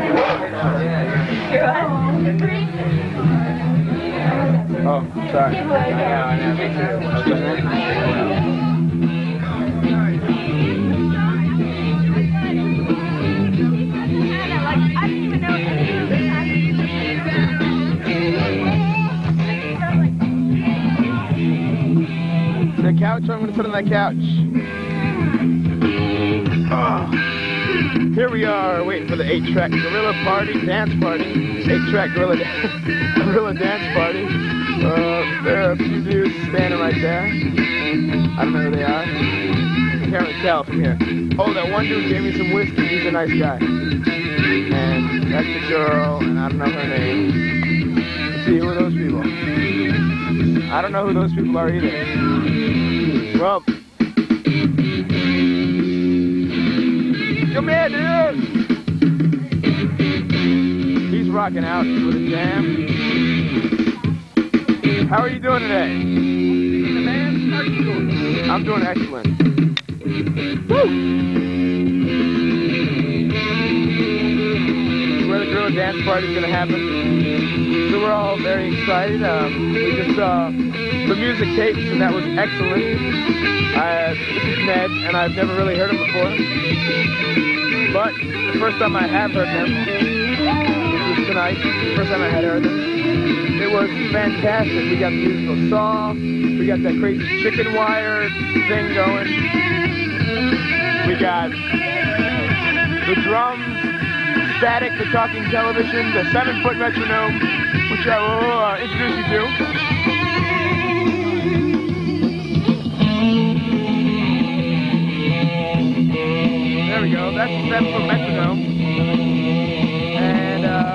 Oh, sorry. I know, I know, me too. The couch, I'm going to sit on that couch. Oh. Here we are, waiting for the eight track gorilla party, dance party. eight track gorilla, gorilla dance party. Uh, there are a few dudes standing right there. I don't know who they are. I can't really tell from here. Oh, that one dude gave me some whiskey. He's a nice guy. And that's the girl, and I don't know her name. Let's see, who are those people? I don't know who those people are either. Well, come here, dude! He's rocking out with a jam. How are you doing today? How are you doing? I'm doing excellent. Woo! Where the gorilla dance party is going to happen. So we're all very excited. Um, we just saw the music tapes, and that was excellent. Uh, this is Ned, and I've never really heard him before. But the first time I have heard him, which was tonight, the first time I had heard him, it was fantastic. We got the musical saw, we got that crazy chicken wire thing going. We got the drums, static, the talking television, the seven-foot metronome, which I will uh, introduce you to. There we go, that's the seven-foot metronome. And, uh...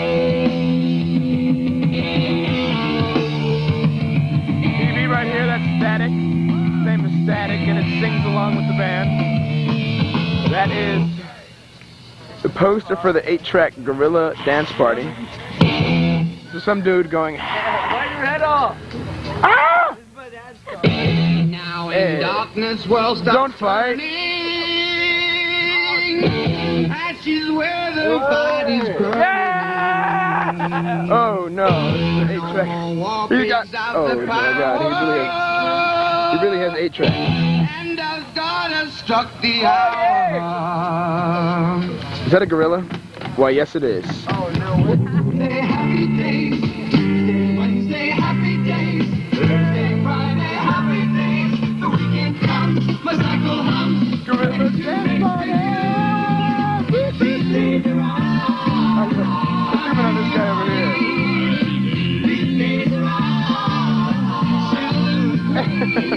T V right here, that's static. Same as static, and it sings along with the band. That is the poster for the eight track gorilla dance party. So some dude going, "Bite your head off!" Ah! Now in Hey. darkness, well, stop Don't fight. Ashes where the body's burning. Yeah! Oh no, this is eight track. He got. Oh my God, he really has. He really has eight track. And as God has struck the hour. Is that a gorilla? Why, yes, it is. Oh no. Wednesday happy days. Wednesday happy days. Thursday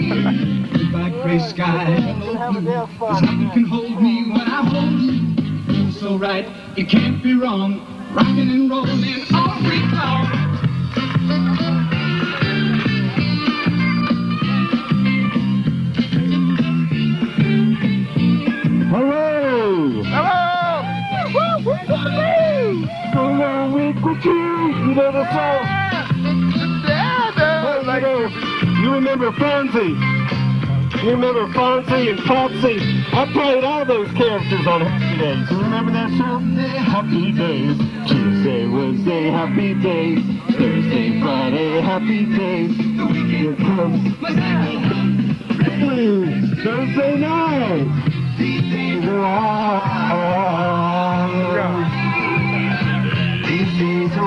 Goodbye, gray sky. Hello, blue. Cause nothing can hold me when I hold you. Feels so right, it can't be wrong. Rocking and rolling all week long. Hello! Hello! Woo, woo, woo, woo! Come on, week with you! You know the song? Yeah, no, like, You remember Fonzie? You remember Fonzie and Foxy? I played all those characters on Happy Days. You remember that show? Happy Days. Tuesday, Wednesday, Happy Days. Thursday, Friday, Happy Days. The weekend comes. Thursday night. These days are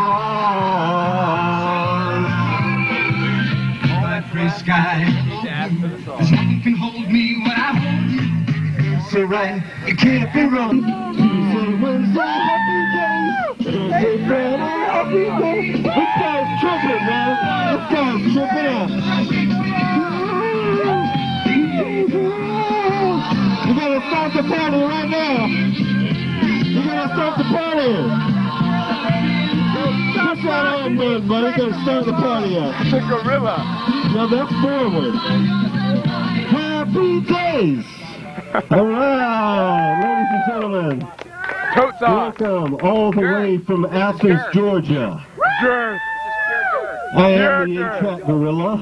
on. All that gray sky. There's nothing can hold me when I hold you. Feels so right, it can't be wrong. Tuesday, Wednesday, Happy Days. Thursday, Friday, Happy Days. This guy's tripping, man. This guy's tripping out. You gotta start the party right now. You gotta start the party. Push that on, man, buddy. You gotta start the party up. it's a gorilla. Now that's forward. Happy Days. All right, ladies and gentlemen. Totes off. Welcome all the way from Athens, Georgia. Grr. I am the eight-track gorilla.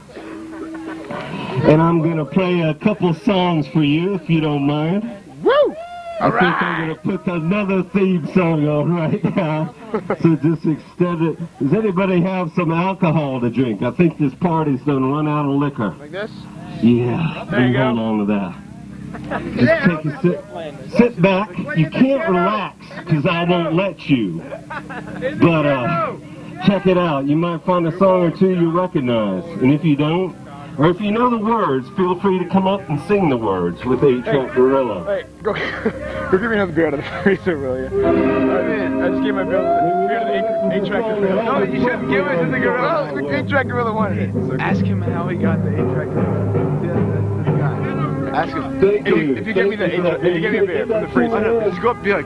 And I'm going to play a couple songs for you, if you don't mind. Woo! I All think right. I'm going to put another theme song on right now. So just extend it. Does anybody have some alcohol to drink? I think this party's going to run out of liquor. Like this? Yeah, There you we go. hold on to that. Just take a sit, sit back. You can't relax because I won't let you. But uh, check it out. You might find a song or two you recognize. And if you don't, or if you know the words, feel free to come up and sing the words with eight-track gorilla. Hey, go, go give me another beer out of the freezer, will you? I did. I just gave my bill beer to the eight-track gorilla. No, you shouldn't give it to the gorilla. The eight-track gorilla wanted it. So ask him how he got the eight-track gorilla. Yeah, that's the guy. Ask him. Thank If you. you, if you give me the eight-track, if you give me a beer from the freezer, just go up and be like,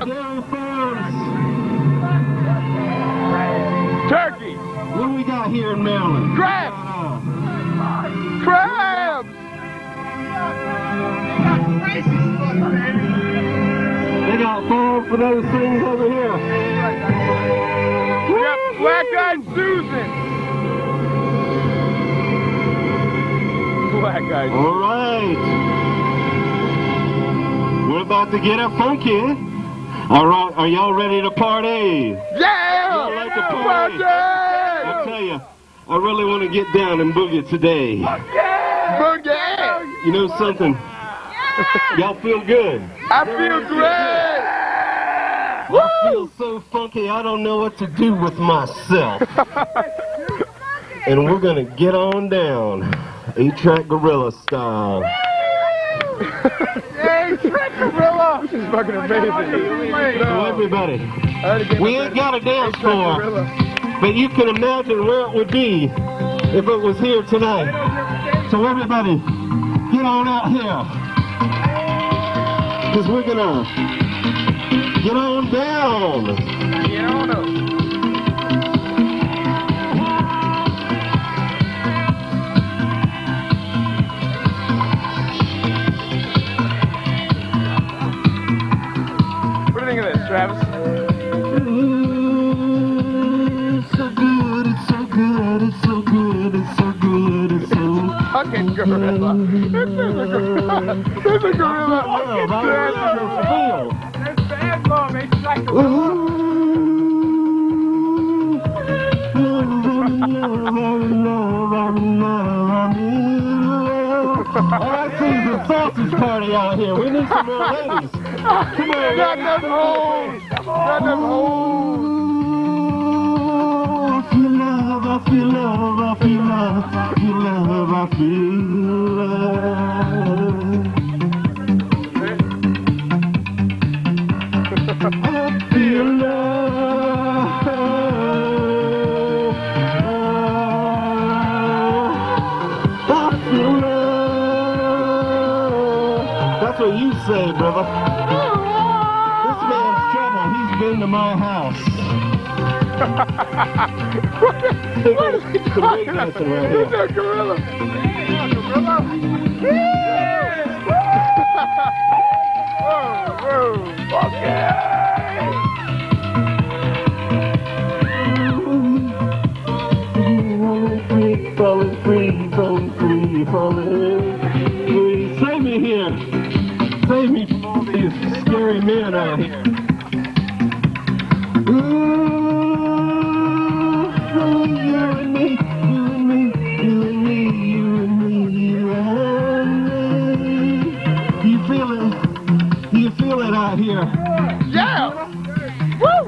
turkey, What do we got here in Maryland? crab, crab. They got four for those things over here. We got black-eyed Susan. Black-eyed. All right. We're about to get it funky. All right, are y'all ready to party? Yeah! Y'all like to party? I'll tell you, I really want to get down and boogie today. Boogie! You know something? Y'all feel good? I feel great! I feel so funky, I don't know what to do with myself. And we're going to get on down, eight-track gorilla style. Eight-track gorilla! This is fucking amazing. So everybody, we ain't got a dance floor, but you can imagine where it would be if it was here tonight. So everybody, get on out here, because we're going to get on down. Get on up. What do you think of this, Travis? Ooh, it's so good, it's so good, it's so good, it's so good, it's so Fucking gorilla. This is a gorilla. This is a gorilla. Fucking bad feel. That's bad, Mom. Eight-track gorilla. All right, see, it's a sausage party out here. We need some more ladies. Come on, Got them hoes. Got them hoes. I feel love, I feel love, I feel love, I feel love, I feel love. I feel love. I feel love. say, brother? This man's trouble. He's been to my house. What is he talking about? Right here. Who's that gorilla? Gorilla? Whoa, whoa, fuck yeah! Falling free, falling free, falling free. Save me here. Save me from all these scary men out here. Ooh, you and me, you and me, you and me, you and me, you and me. You feel it? You feel it out here? Yeah! Woo!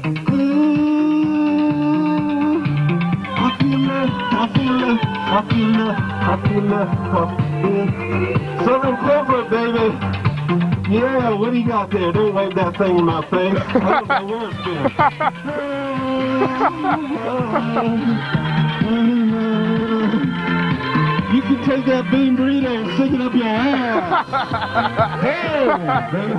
I feel it, I feel it, I feel it, I feel it, I feel it. Southern Comfort, baby. Yeah, what do you got there? Don't wave that thing in my face. I don't know where it's been. You can take that bean burrito and stick it up your ass. Hey, baby.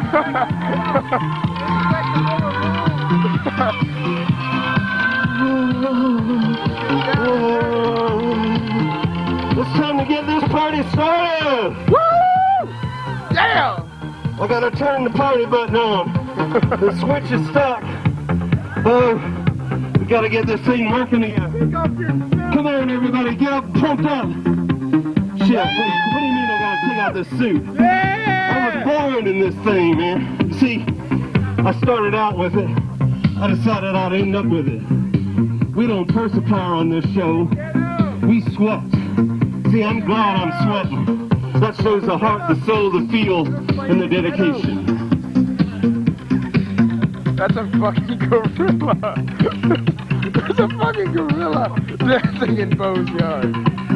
It's time to get this party started! Woo! Yeah! I gotta turn the party button on. The switch is stuck. Oh, we gotta get this thing working again. Come on, everybody, get up, pumped up. Shit, what, what do you mean I gotta take out this suit? I was born in this thing, man. See, I started out with it. I decided I'd end up with it. We don't persevere on this show. We sweat. See, I'm glad I'm sweating. That shows the heart, the soul, the feel, and the dedication. That's a fucking gorilla. That's a fucking gorilla dancing in Bo's yard.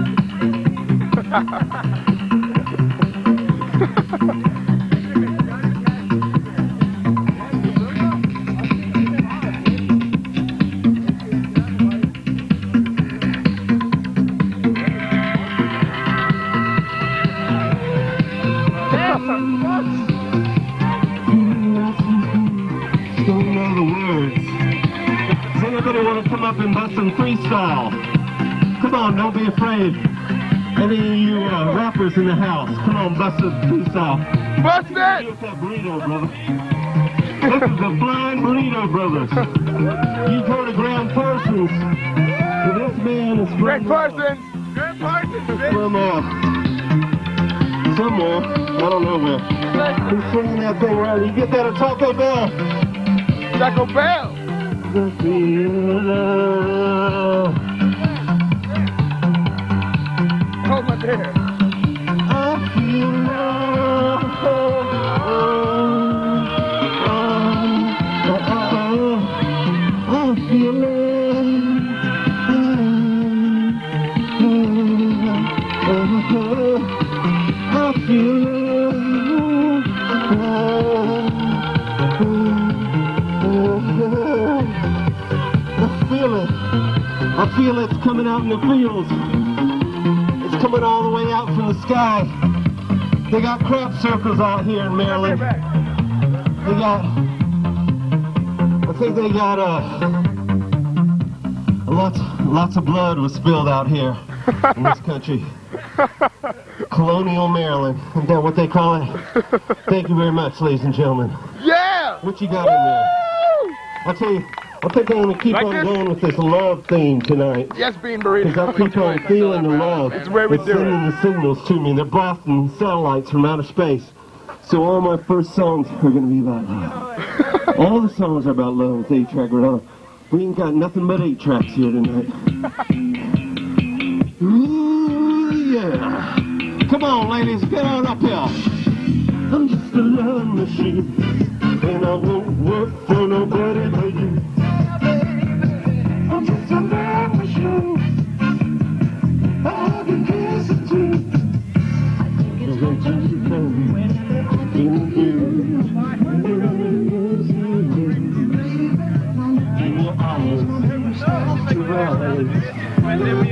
Don't know the words. Does anybody want to come up and bust some freestyle? Come on, don't be afraid. Any of you uh, rappers in the house, come on, bust a freestyle. Bust it! Here's that burrito, brother. This is the Blind Burrito Brothers. You've heard of Graham Parsons. Well, this man is from... Greg Parsons! Greg Parsons, bitch! From, uh, somewhere. I don't know where. He's singing that thing right. You get that at Taco Bell. Taco Bell! Hold my beer. I feel love. I feel love. I feel I feel it. I feel it's coming out in the fields. It's coming all the way out from the sky. They got crop circles out here in Maryland. They got, I think they got uh, lots, lots of blood was spilled out here in this country. Colonial Maryland, isn't that what they call it? Thank you very much, ladies and gentlemen. Yeah! What you got in there? I'll tell you, I think I'm going to keep Like on this? going with this love theme tonight. Yes, bean burrito. Because I keep on feeling the love. It's where we It's do it. sending the signals to me. They're blasting satellites from outer space. So all my first songs are going to be about love. All the songs are about love with eight track gorilla. We ain't got nothing but eight tracks here tonight. Ooh, yeah. Come on, ladies, get on up here. I'm just a love machine, and I won't work for nobody but you. I'm just a love machine. I can kiss it too. Cause I'm just a love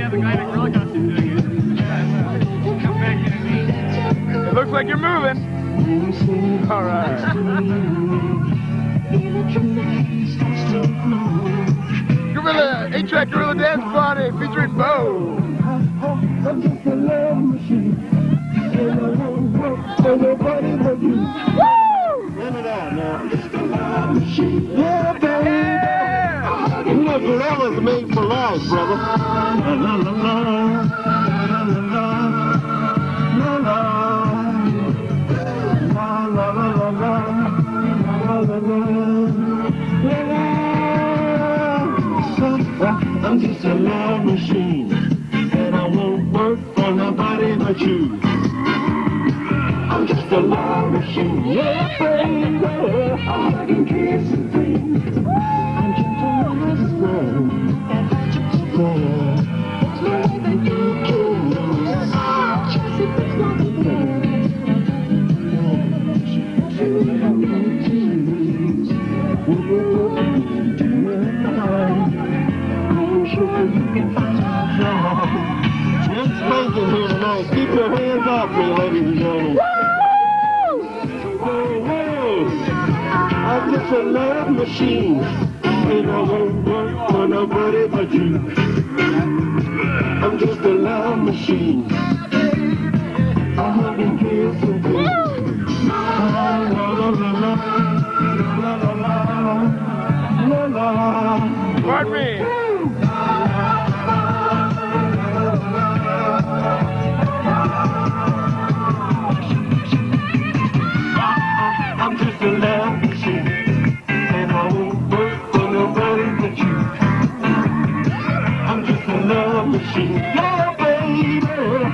It looks like you're moving. All right. Gorilla, eight-track Gorilla Dance Party featuring Bo. I'm just a love machine, and I won't work for nobody but you. Woo! Run it out now. Just a love machine. Yeah, baby. Yeah. You know, gorillas are made for life, brother. La la la la la la la la la la la la la la. I'm just a love machine, and I won't work for nobody but you. I'm just a love machine, yeah, baby. I can kiss and things. I'm just a love machine, and I just love. There's no way that you can lose. Just if it's not the Jim Spanking here tonight. Keep your hands off me, ladies and gentlemen. Whoa, whoa. I'm just a love machine, and I won't work for nobody but you. I'm just a love machine. I hug and kiss and kiss. La la la la la la la la. Pardon me. I'm just a love machine, and I won't work for nobody but you. I'm just a love machine, yeah, baby.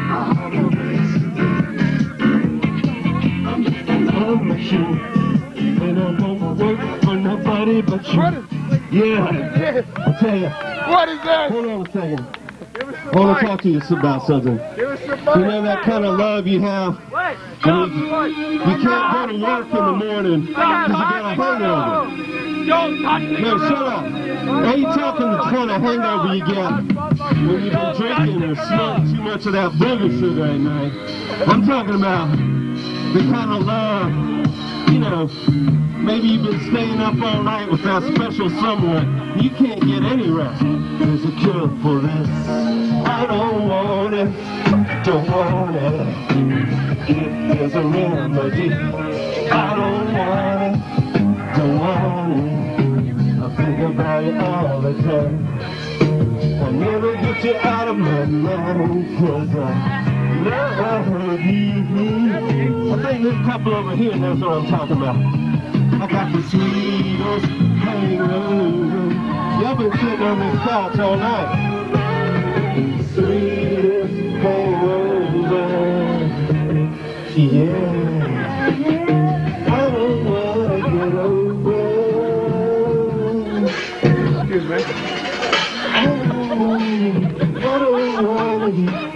I'm just a love machine, and I won't work for nobody but you. Yeah, I'll tell you. What is that? Hold on a second. I want to talk to you about something. You know that kind of love you have? What? You, you can't go to work in the morning because you got a hangover. Don't touch me. No, shut up. I ain't talking the kind of hangover you get when you've been drinking or smoking too much of that booger sugar at night. I'm talking about the kind of love, you know, maybe you've been staying up all night with that special someone. You can't get any rest. There's a cure for this. I don't want it, don't want it. If there's a remedy, I don't want it, don't want it. I think about it all the time. I never get you out of my mind, cause I love you. I think there's a couple over here knows what I'm talking about. I got the sweetest hangover. Y'all been sitting on this couch all night. Sweetest hangover. Yeah. I don't wanna get over. Excuse me. I don't wanna, I don't wanna get.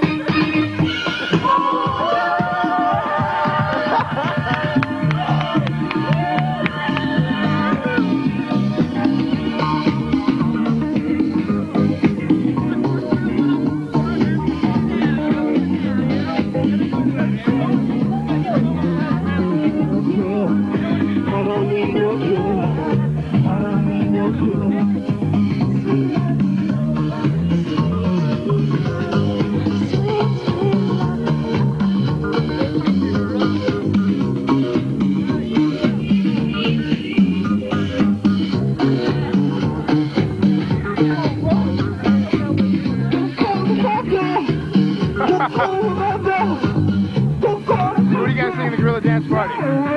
What do you guys think of the Gorilla Dance Party?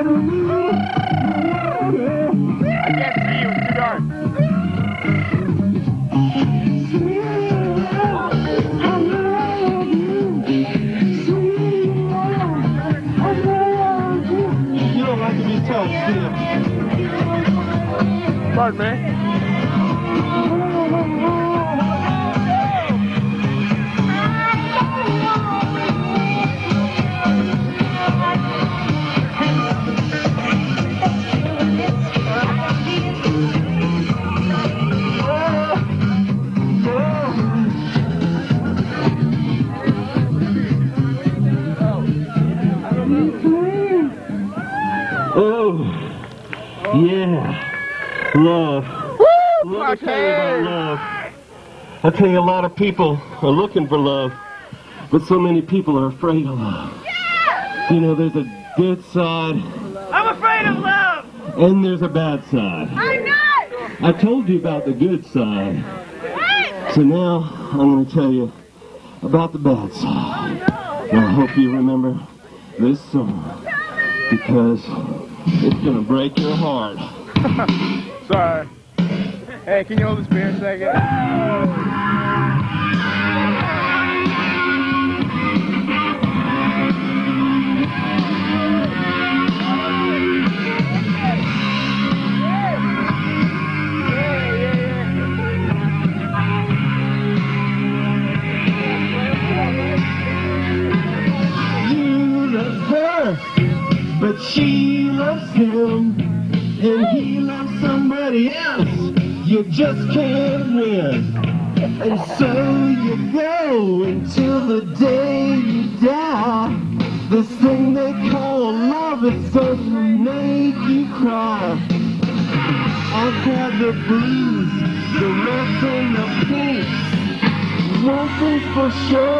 I can't see you, it's too dark. You don't like to be touched, do you? Pardon me? Oh, yeah. Love. Woo! Let me tell you about love. I tell you, a lot of people are looking for love, but so many people are afraid of love. Yeah! You know, there's a good side. I'm afraid of love! And there's a bad side. I'm not! I told you about the good side. What? So now, I'm going to tell you about the bad side. And I hope you remember this song, because it's going to break your heart. Sorry. Hey, can you hold this beer a second? But she loves him, and he loves somebody else. You just can't win. And so you go until the day you die. This thing they call love is supposed to make you cry. I've got the blues, the reds and the pinks. One thing's for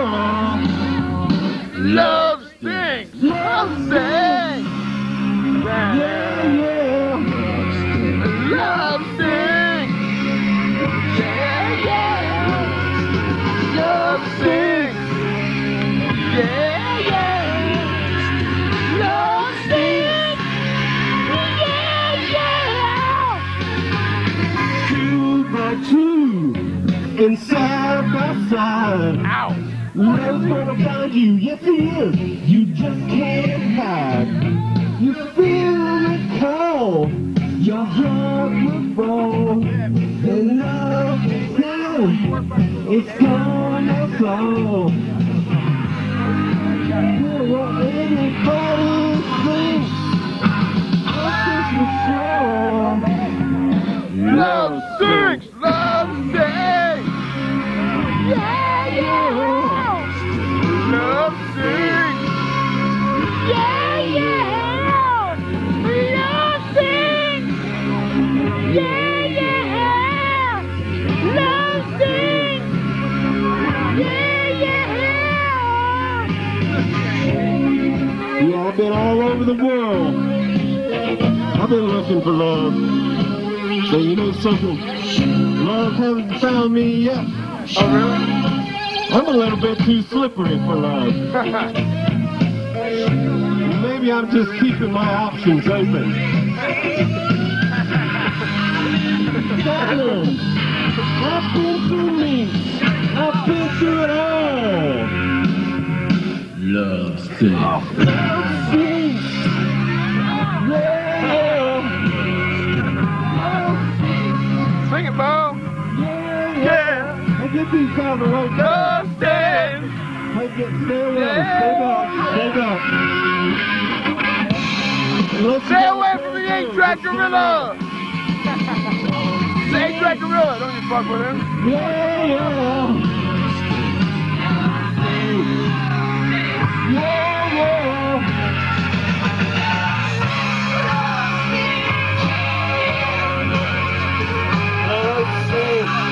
sure. Love stinks! Love stinks! Yeah, yeah. Love stinks! Yeah, yeah. Love stinks! Yeah, yeah. Love stinks! Yeah, yeah. Two by two, and side by side. Ow! Love's gonna find you, yes it is. You just can't hide. You feel it call, your heart will fall. And love is gone, it's gonna flow. What anybody thinks, this is for sure. Love stinks! Love stinks! Yeah, yeah! Love stinks! Yeah, yeah! Love stinks! Yeah, yeah! Love stinks! Yeah, yeah! Yeah, I've been all over the world. I've been looking for love. So you know something? Love hasn't found me yet. Oh, really? I'm a little bit too slippery for love. Maybe I'm just keeping my options open. Darling, I've been through me. I've been through it all. Love stinks. Love stinks. Yeah. Sing it, Bo. Yeah. Yeah. I get these guys the right Love stinks. I get stay away. Stay back. Stay back. Let's Stay away from the eight-track gorilla. The eight-track gorilla. Don't you fuck with him. Yeah, yeah. Yeah, yeah. Let's see.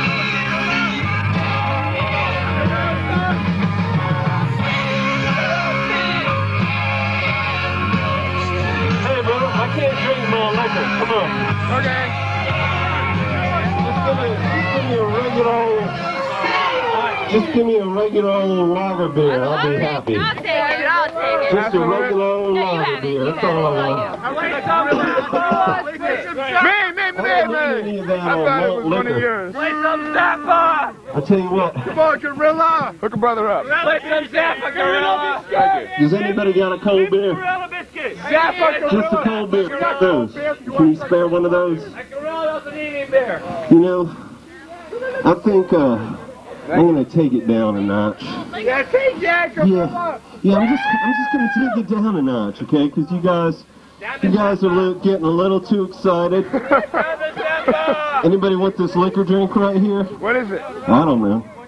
Hey, brother, I can't drink my liquor. Come on. Okay. Just give me, just give me a regular old, just give me a regular old lager beer. I'll be happy. I'll take it, I'll take it. Just a regular old Yeah, you lager have it, beer. you That's have all it, I all want. I like the Me, me, me, I don't me. need any of that I old thought it malt was one of liquor. yours. Play some Zappa! I tell you what. Come on, gorilla. Hook a brother up. Play some Zappa, Gorilla! Thank you. Does anybody got a cold beer? Gorilla biscuit! Zappa, Just a cold beer. Those. Can you spare one of those? That Gorilla doesn't need any beer. You know, I think uh, I'm gonna take it down a notch. Yeah, take that, Yeah, gorilla. yeah. I'm just, I'm just gonna take it down a notch, okay? Because you guys, you guys are li getting a little too excited. Anybody want this liquor drink right here? What is it? I don't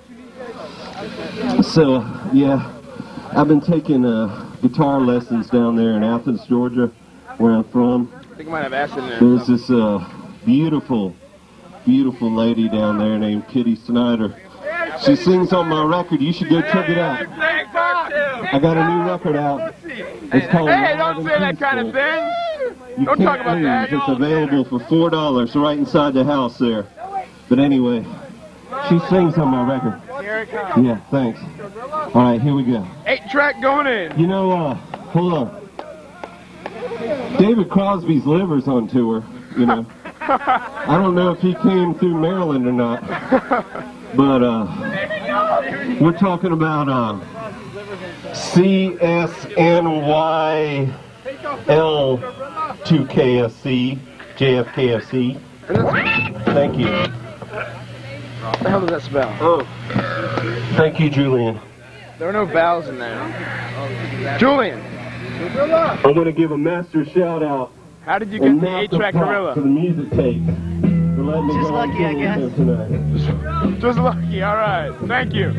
know. So, yeah, I've been taking uh, guitar lessons down there in Athens, Georgia, where I'm from. I think I might have acid in there. There's this uh, beautiful, beautiful lady down there named Kitty Snyder. She sings on my record. You should go check it out. I got a new record out. It's called Hey, don't say that kind of thing. You don't talk about lose. that. It's available for four dollars right inside the house there. But anyway, she sings on my record. Here it comes. Yeah, thanks. All right, here we go. Eight track going in. You know, uh, hold on. David Crosby's liver's on tour, you know. I don't know if he came through Maryland or not. But uh, we're talking about uh, C S N Y L two K F C, J F K F C. Thank you. What the hell does that spell? Oh, thank you, Julian. There are no vowels in there. Julian. I'm going to give a master shout out. How did you get the eight track gorilla? For the music tape. For letting me Just go on lucky, I tour guess. with them tonight. Just lucky, alright. Thank you.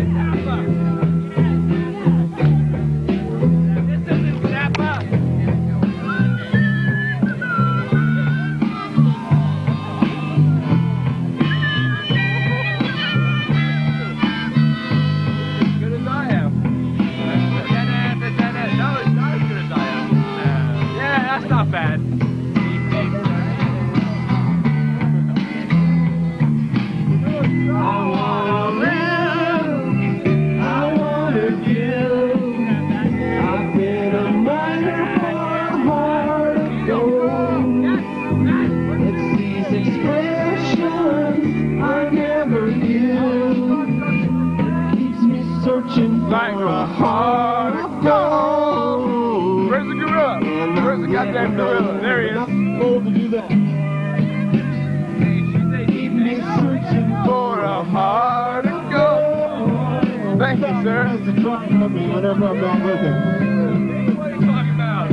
Not bad. I wanna live, I wanna give. I've been a miner for a heart of gold. It's these expressions I never give. Keeps me searching for a heart of gold. Where's the gorilla? Where's the goddamn gorilla? There he is. Old to do that. For a heart of gold. Thank you, sir. Whenever I'm not looking. What are you talking about?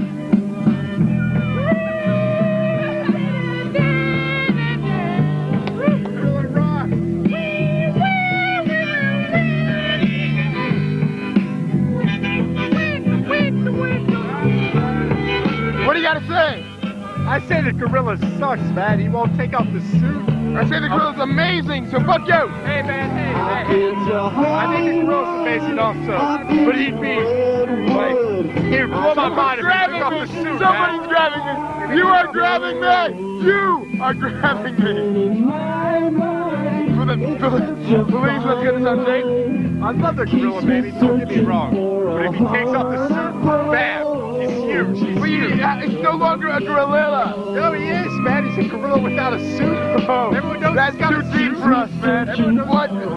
What do you gotta say? I say the gorilla sucks, man. He won't take off the suit. I say the gorilla's amazing, so fuck you! Hey, man, hey, hey. I think the gorilla's amazing also. But he'd be, like, he'd blow my mind if he took off the suit, Somebody's man. grabbing me! You are grabbing me! You are grabbing me! For the, for the police, let's get this on tape. I love the gorilla, baby. Don't get me wrong. But if he takes off the suit, bam. He's huge. He's Well, you, huge. it's no longer a gorilla! No, he is, man. He's a gorilla without a suit. Oh, Everyone knows that's he's got too a deep suit. for us, man. Everyone knows What? he's You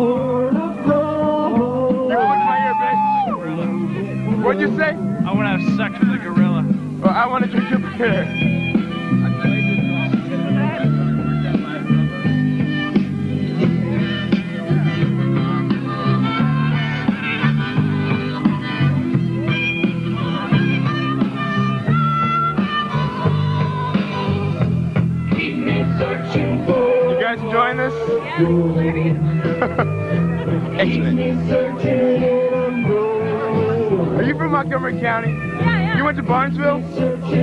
got want my ear, babe? What'd you say? I want to have sex with a gorilla. Well, I want to drink your beer. You guys enjoying this? Excellent. Are you from Montgomery County? Yeah, yeah. You went to Barnesville? What?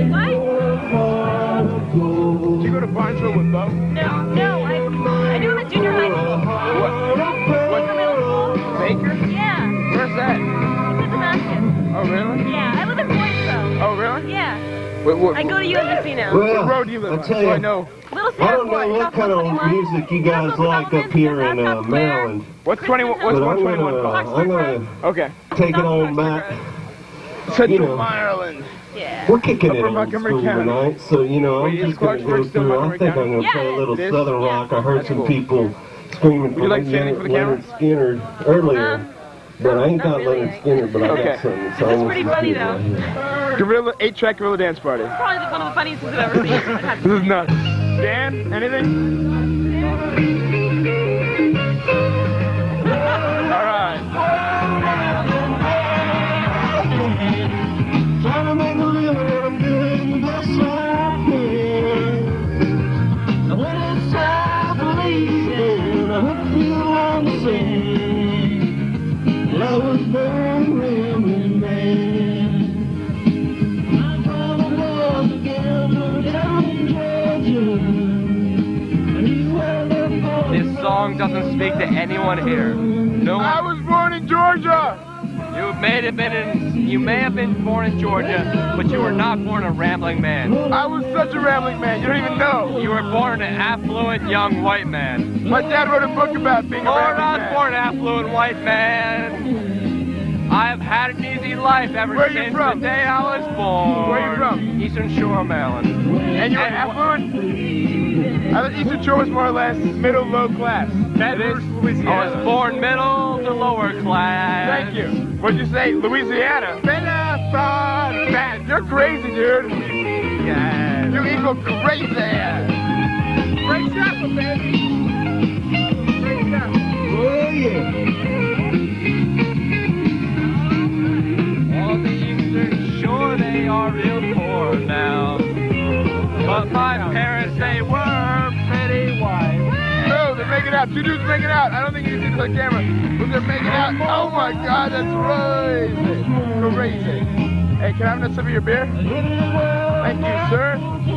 Did you go to Barnesville with Bo? No, no, I, I do it at junior high school. What? Baker Middle School. Baker? Yeah. Where's that? It's in Damascus. Oh, really? Yeah, I live in Boyce though. Oh, really? Yeah. What, what, I go to U M B C now. Well, what road do you live I on? tell So I you, know. Little I don't Singapore, know what kind of music you guys like up here in uh, Maryland, What's twenty-one? What's but one I'm twenty-one gonna, called? I'm gonna Okay. take it on back. Central You know. Ireland. Yeah. We're kicking it Upper on Montgomery school County. tonight, so you know, I'm Wait, is just gonna go Clarksburg still through. I Montgomery think I'm County? gonna Yeah, play a little it is. Southern Yeah. rock. I heard That's some cool. people screaming for Would you like standing for the Leonard Skinner earlier, Um, but I ain't not got really. Leonard Skinner, but I Okay. got something. So This I is want pretty you to funny, do that here. Gorilla, eight-track gorilla dance party. Probably one of the funniest things I've ever seen. This is nuts. Dan, anything? All right. Trying to make a living, I'm doing the best I can. And when it's time for leaving, I hope you understand. Well, I was born really man. I'm from a song doesn't speak to anyone here. No one. I was born in Georgia. You may have been in, you may have been born in Georgia, but you were not born a rambling man. I was such a rambling man, you don't even know. You were born an affluent young white man. My dad wrote a book about being a Born rambling on man. born affluent white man. I have had an easy life ever Where you since from? the day I was born. Where you from? Eastern Shore of Maryland. And you're affluent? I thought Eastern Shore was more or less middle, low class. That is Louisiana. I was born middle to lower class. Thank you. What'd you say? Louisiana? Man, you're crazy, dude. Yeah. You equal crazy. Great stuff, baby. Great stuff. Oh, yeah. On the Eastern Shore, they are real poor now. But my parents, they were pretty white. Oh, they're making out. Two dudes making out. I don't think you can see the camera, but they're making out. Oh my God, that's crazy. Crazy. Hey, can I have a sip of your beer? Thank you, sir.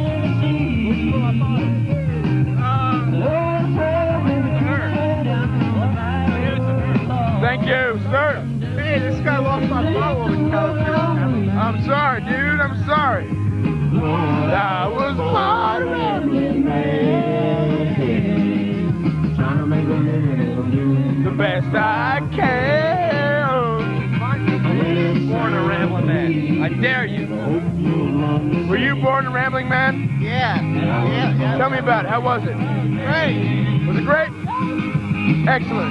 Thank you, sir. Hey, this guy lost my bottle in California. I'm sorry, dude. I'm sorry. I was born a rambling man, trying to make a living, the best I can. Born a rambling man. I dare you. Were you born a rambling man? Yeah. Yeah. yeah. Tell me about it. How was it? Great. Was it great? Excellent.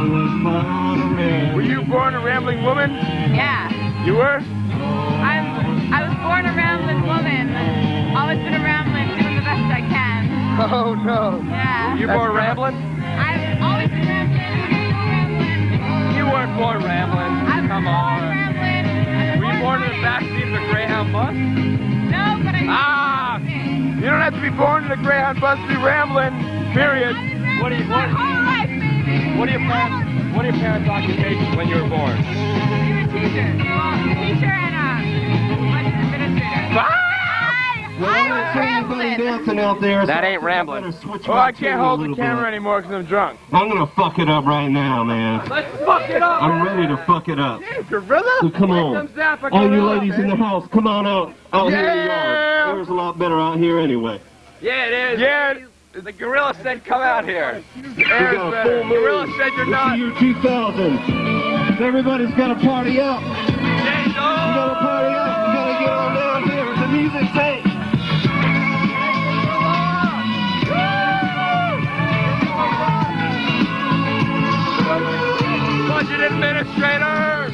Were you born a rambling woman? Yeah. You were? I'm. I was born a rambling woman. Always been a rambling, doing the best I can. Oh no. Yeah. You born rambling? I've always been rambling. You weren't born rambling. I'm Come born on. rambling. Were you born in the backseat of the Greyhound bus? No, but I. Ah! You don't have to be born in a Greyhound bus to be rambling. Period. What do you My what? whole life, baby. What are your parents? What are your parents' occupations when you were born? You're a teacher. Well, a teacher and a budget administrator. Ah! Well, I'm gonna tell you about dancing out there. That ain't rambling. Oh, I can't hold the camera anymore because I'm drunk. I'm gonna fuck it up right now, man. Let's fuck it up. I'm ready to fuck it up. Gorilla? So come on. All you ladies in the house, come on out. Out here in the Yeah. yard. There's a lot better out here anyway. Yeah, it is. Yeah. The gorilla said, "Come out here." The air is better. Gorilla said, "You're It's not." the year two thousand. Everybody's got to party up. You gotta party up. You gotta get on down here. The music's safe. Budget administrator.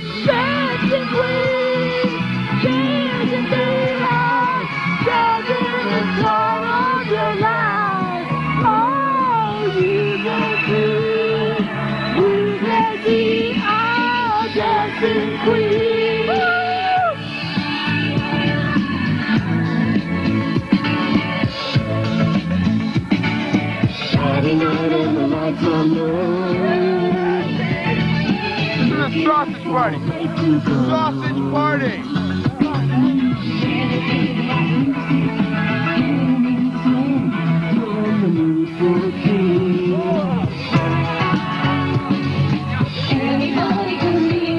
This is a sausage party. Sausage party. Anybody can be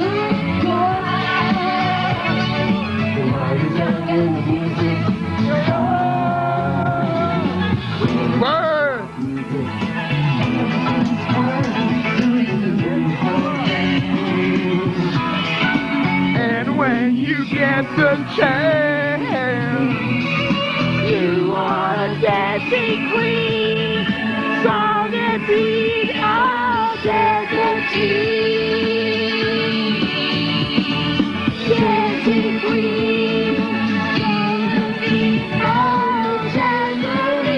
Burn! And when you get the chance, you are a dancing queen, song and beat all dancing. Dancing queen, song and beat all dancing.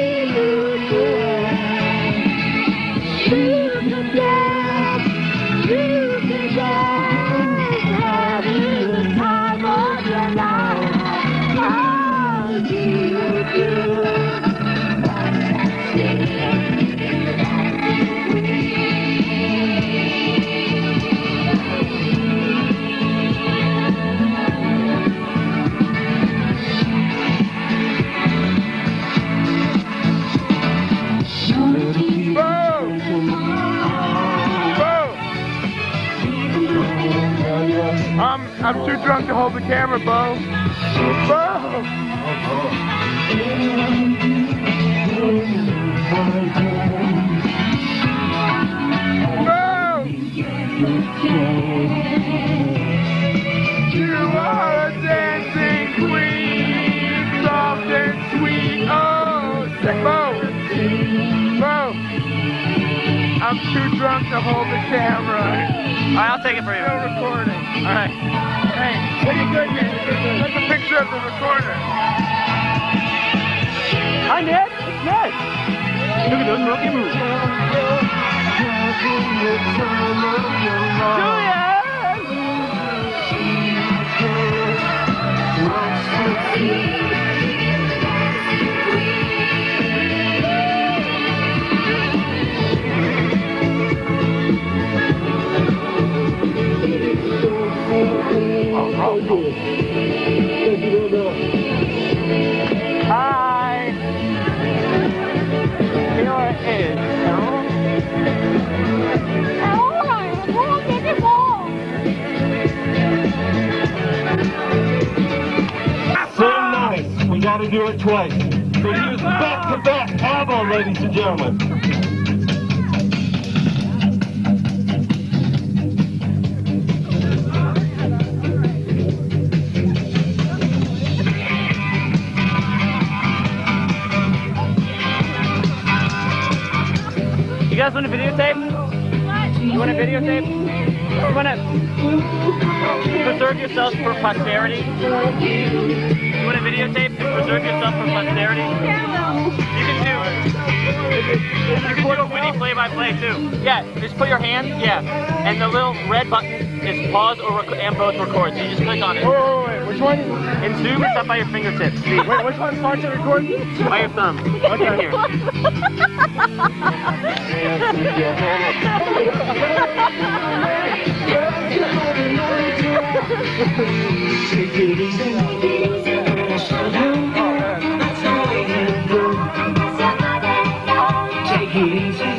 You can dance, you can dance, having the time of your life. How do you do? I'm too drunk to hold the camera, Bo. Bo! Bo! You are a dancing queen, soft and sweet. Oh, Bo! Bo! I'm too drunk to hold the camera. All right, I'll take it for you. Still recording. All right. Hey, pretty good, man. That's a picture of the recorder. Hi, Ned. It's Ned. Look at those rookie moves. Julian! Hi. Here is so nice. We got to do it twice. So here's back-to-back album, ladies and gentlemen. You guys want a videotape? You want a videotape? You want to preserve yourselves for posterity? You want a videotape to preserve yourself for posterity? You can do You can do a witty play-by-play too. Yeah, just put your hand, yeah, and the little red button is pause or rec and both record. So you just click on it. Wait, wait, wait. Which one? In Zoom, it's up by your fingertips. See? Wait, which one starts to record? By your thumb. Okay, here. Take it easy, slow down, that's all we can do. Take it easy,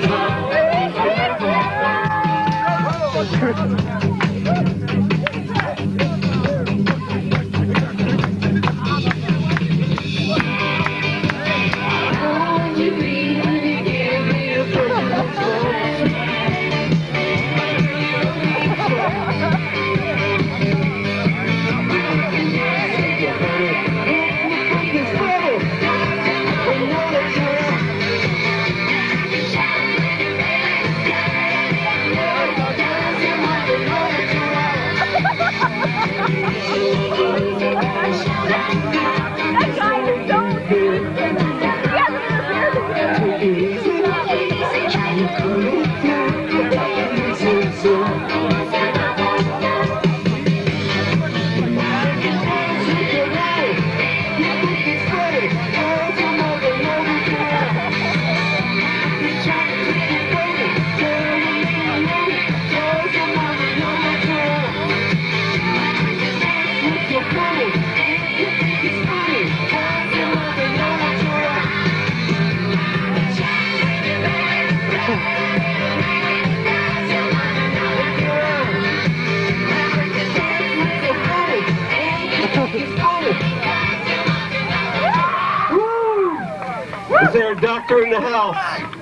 Is there a doctor in the house?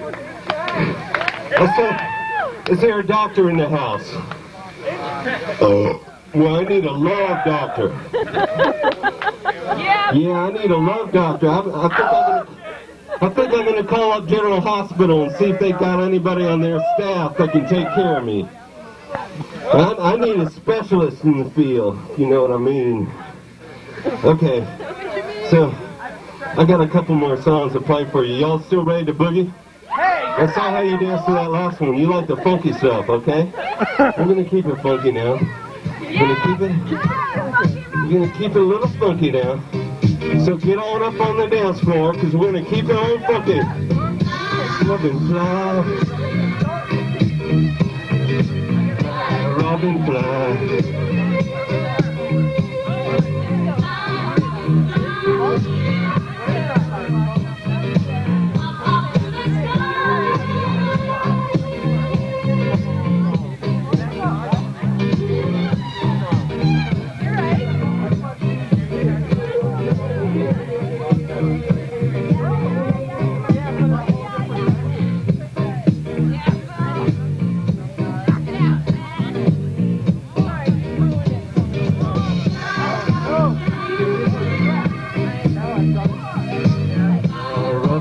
I said, is there a doctor in the house? Oh, well, I need a love doctor. Yeah. Yeah, I need a love doctor. I, I think I'm gonna, I think I'm gonna call up General Hospital and see if they got anybody on their staff that can take care of me. I, I need a specialist in the field. You know what I mean? Okay, so. I got a couple more songs to play for you. Y'all still ready to boogie? I saw how you danced to that last one. You like the funky stuff, okay? We're gonna keep it funky now. We're gonna keep it. We're gonna keep it a little funky now. So get on up on the dance floor, cause we're gonna keep it on funky. Robin fly, Robin fly.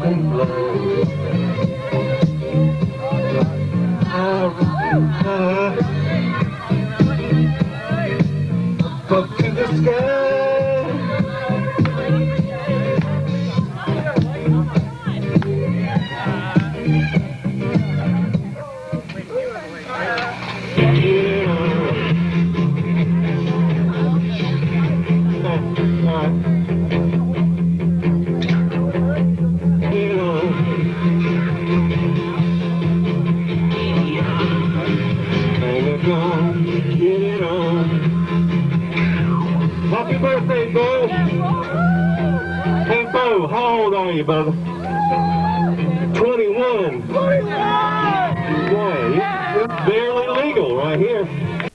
and blow. High, up to the sky. Happy birthday, Bo! Hey, Bo, how old are you, brother? twenty-one. twenty-one! Yeah, you're barely legal right here.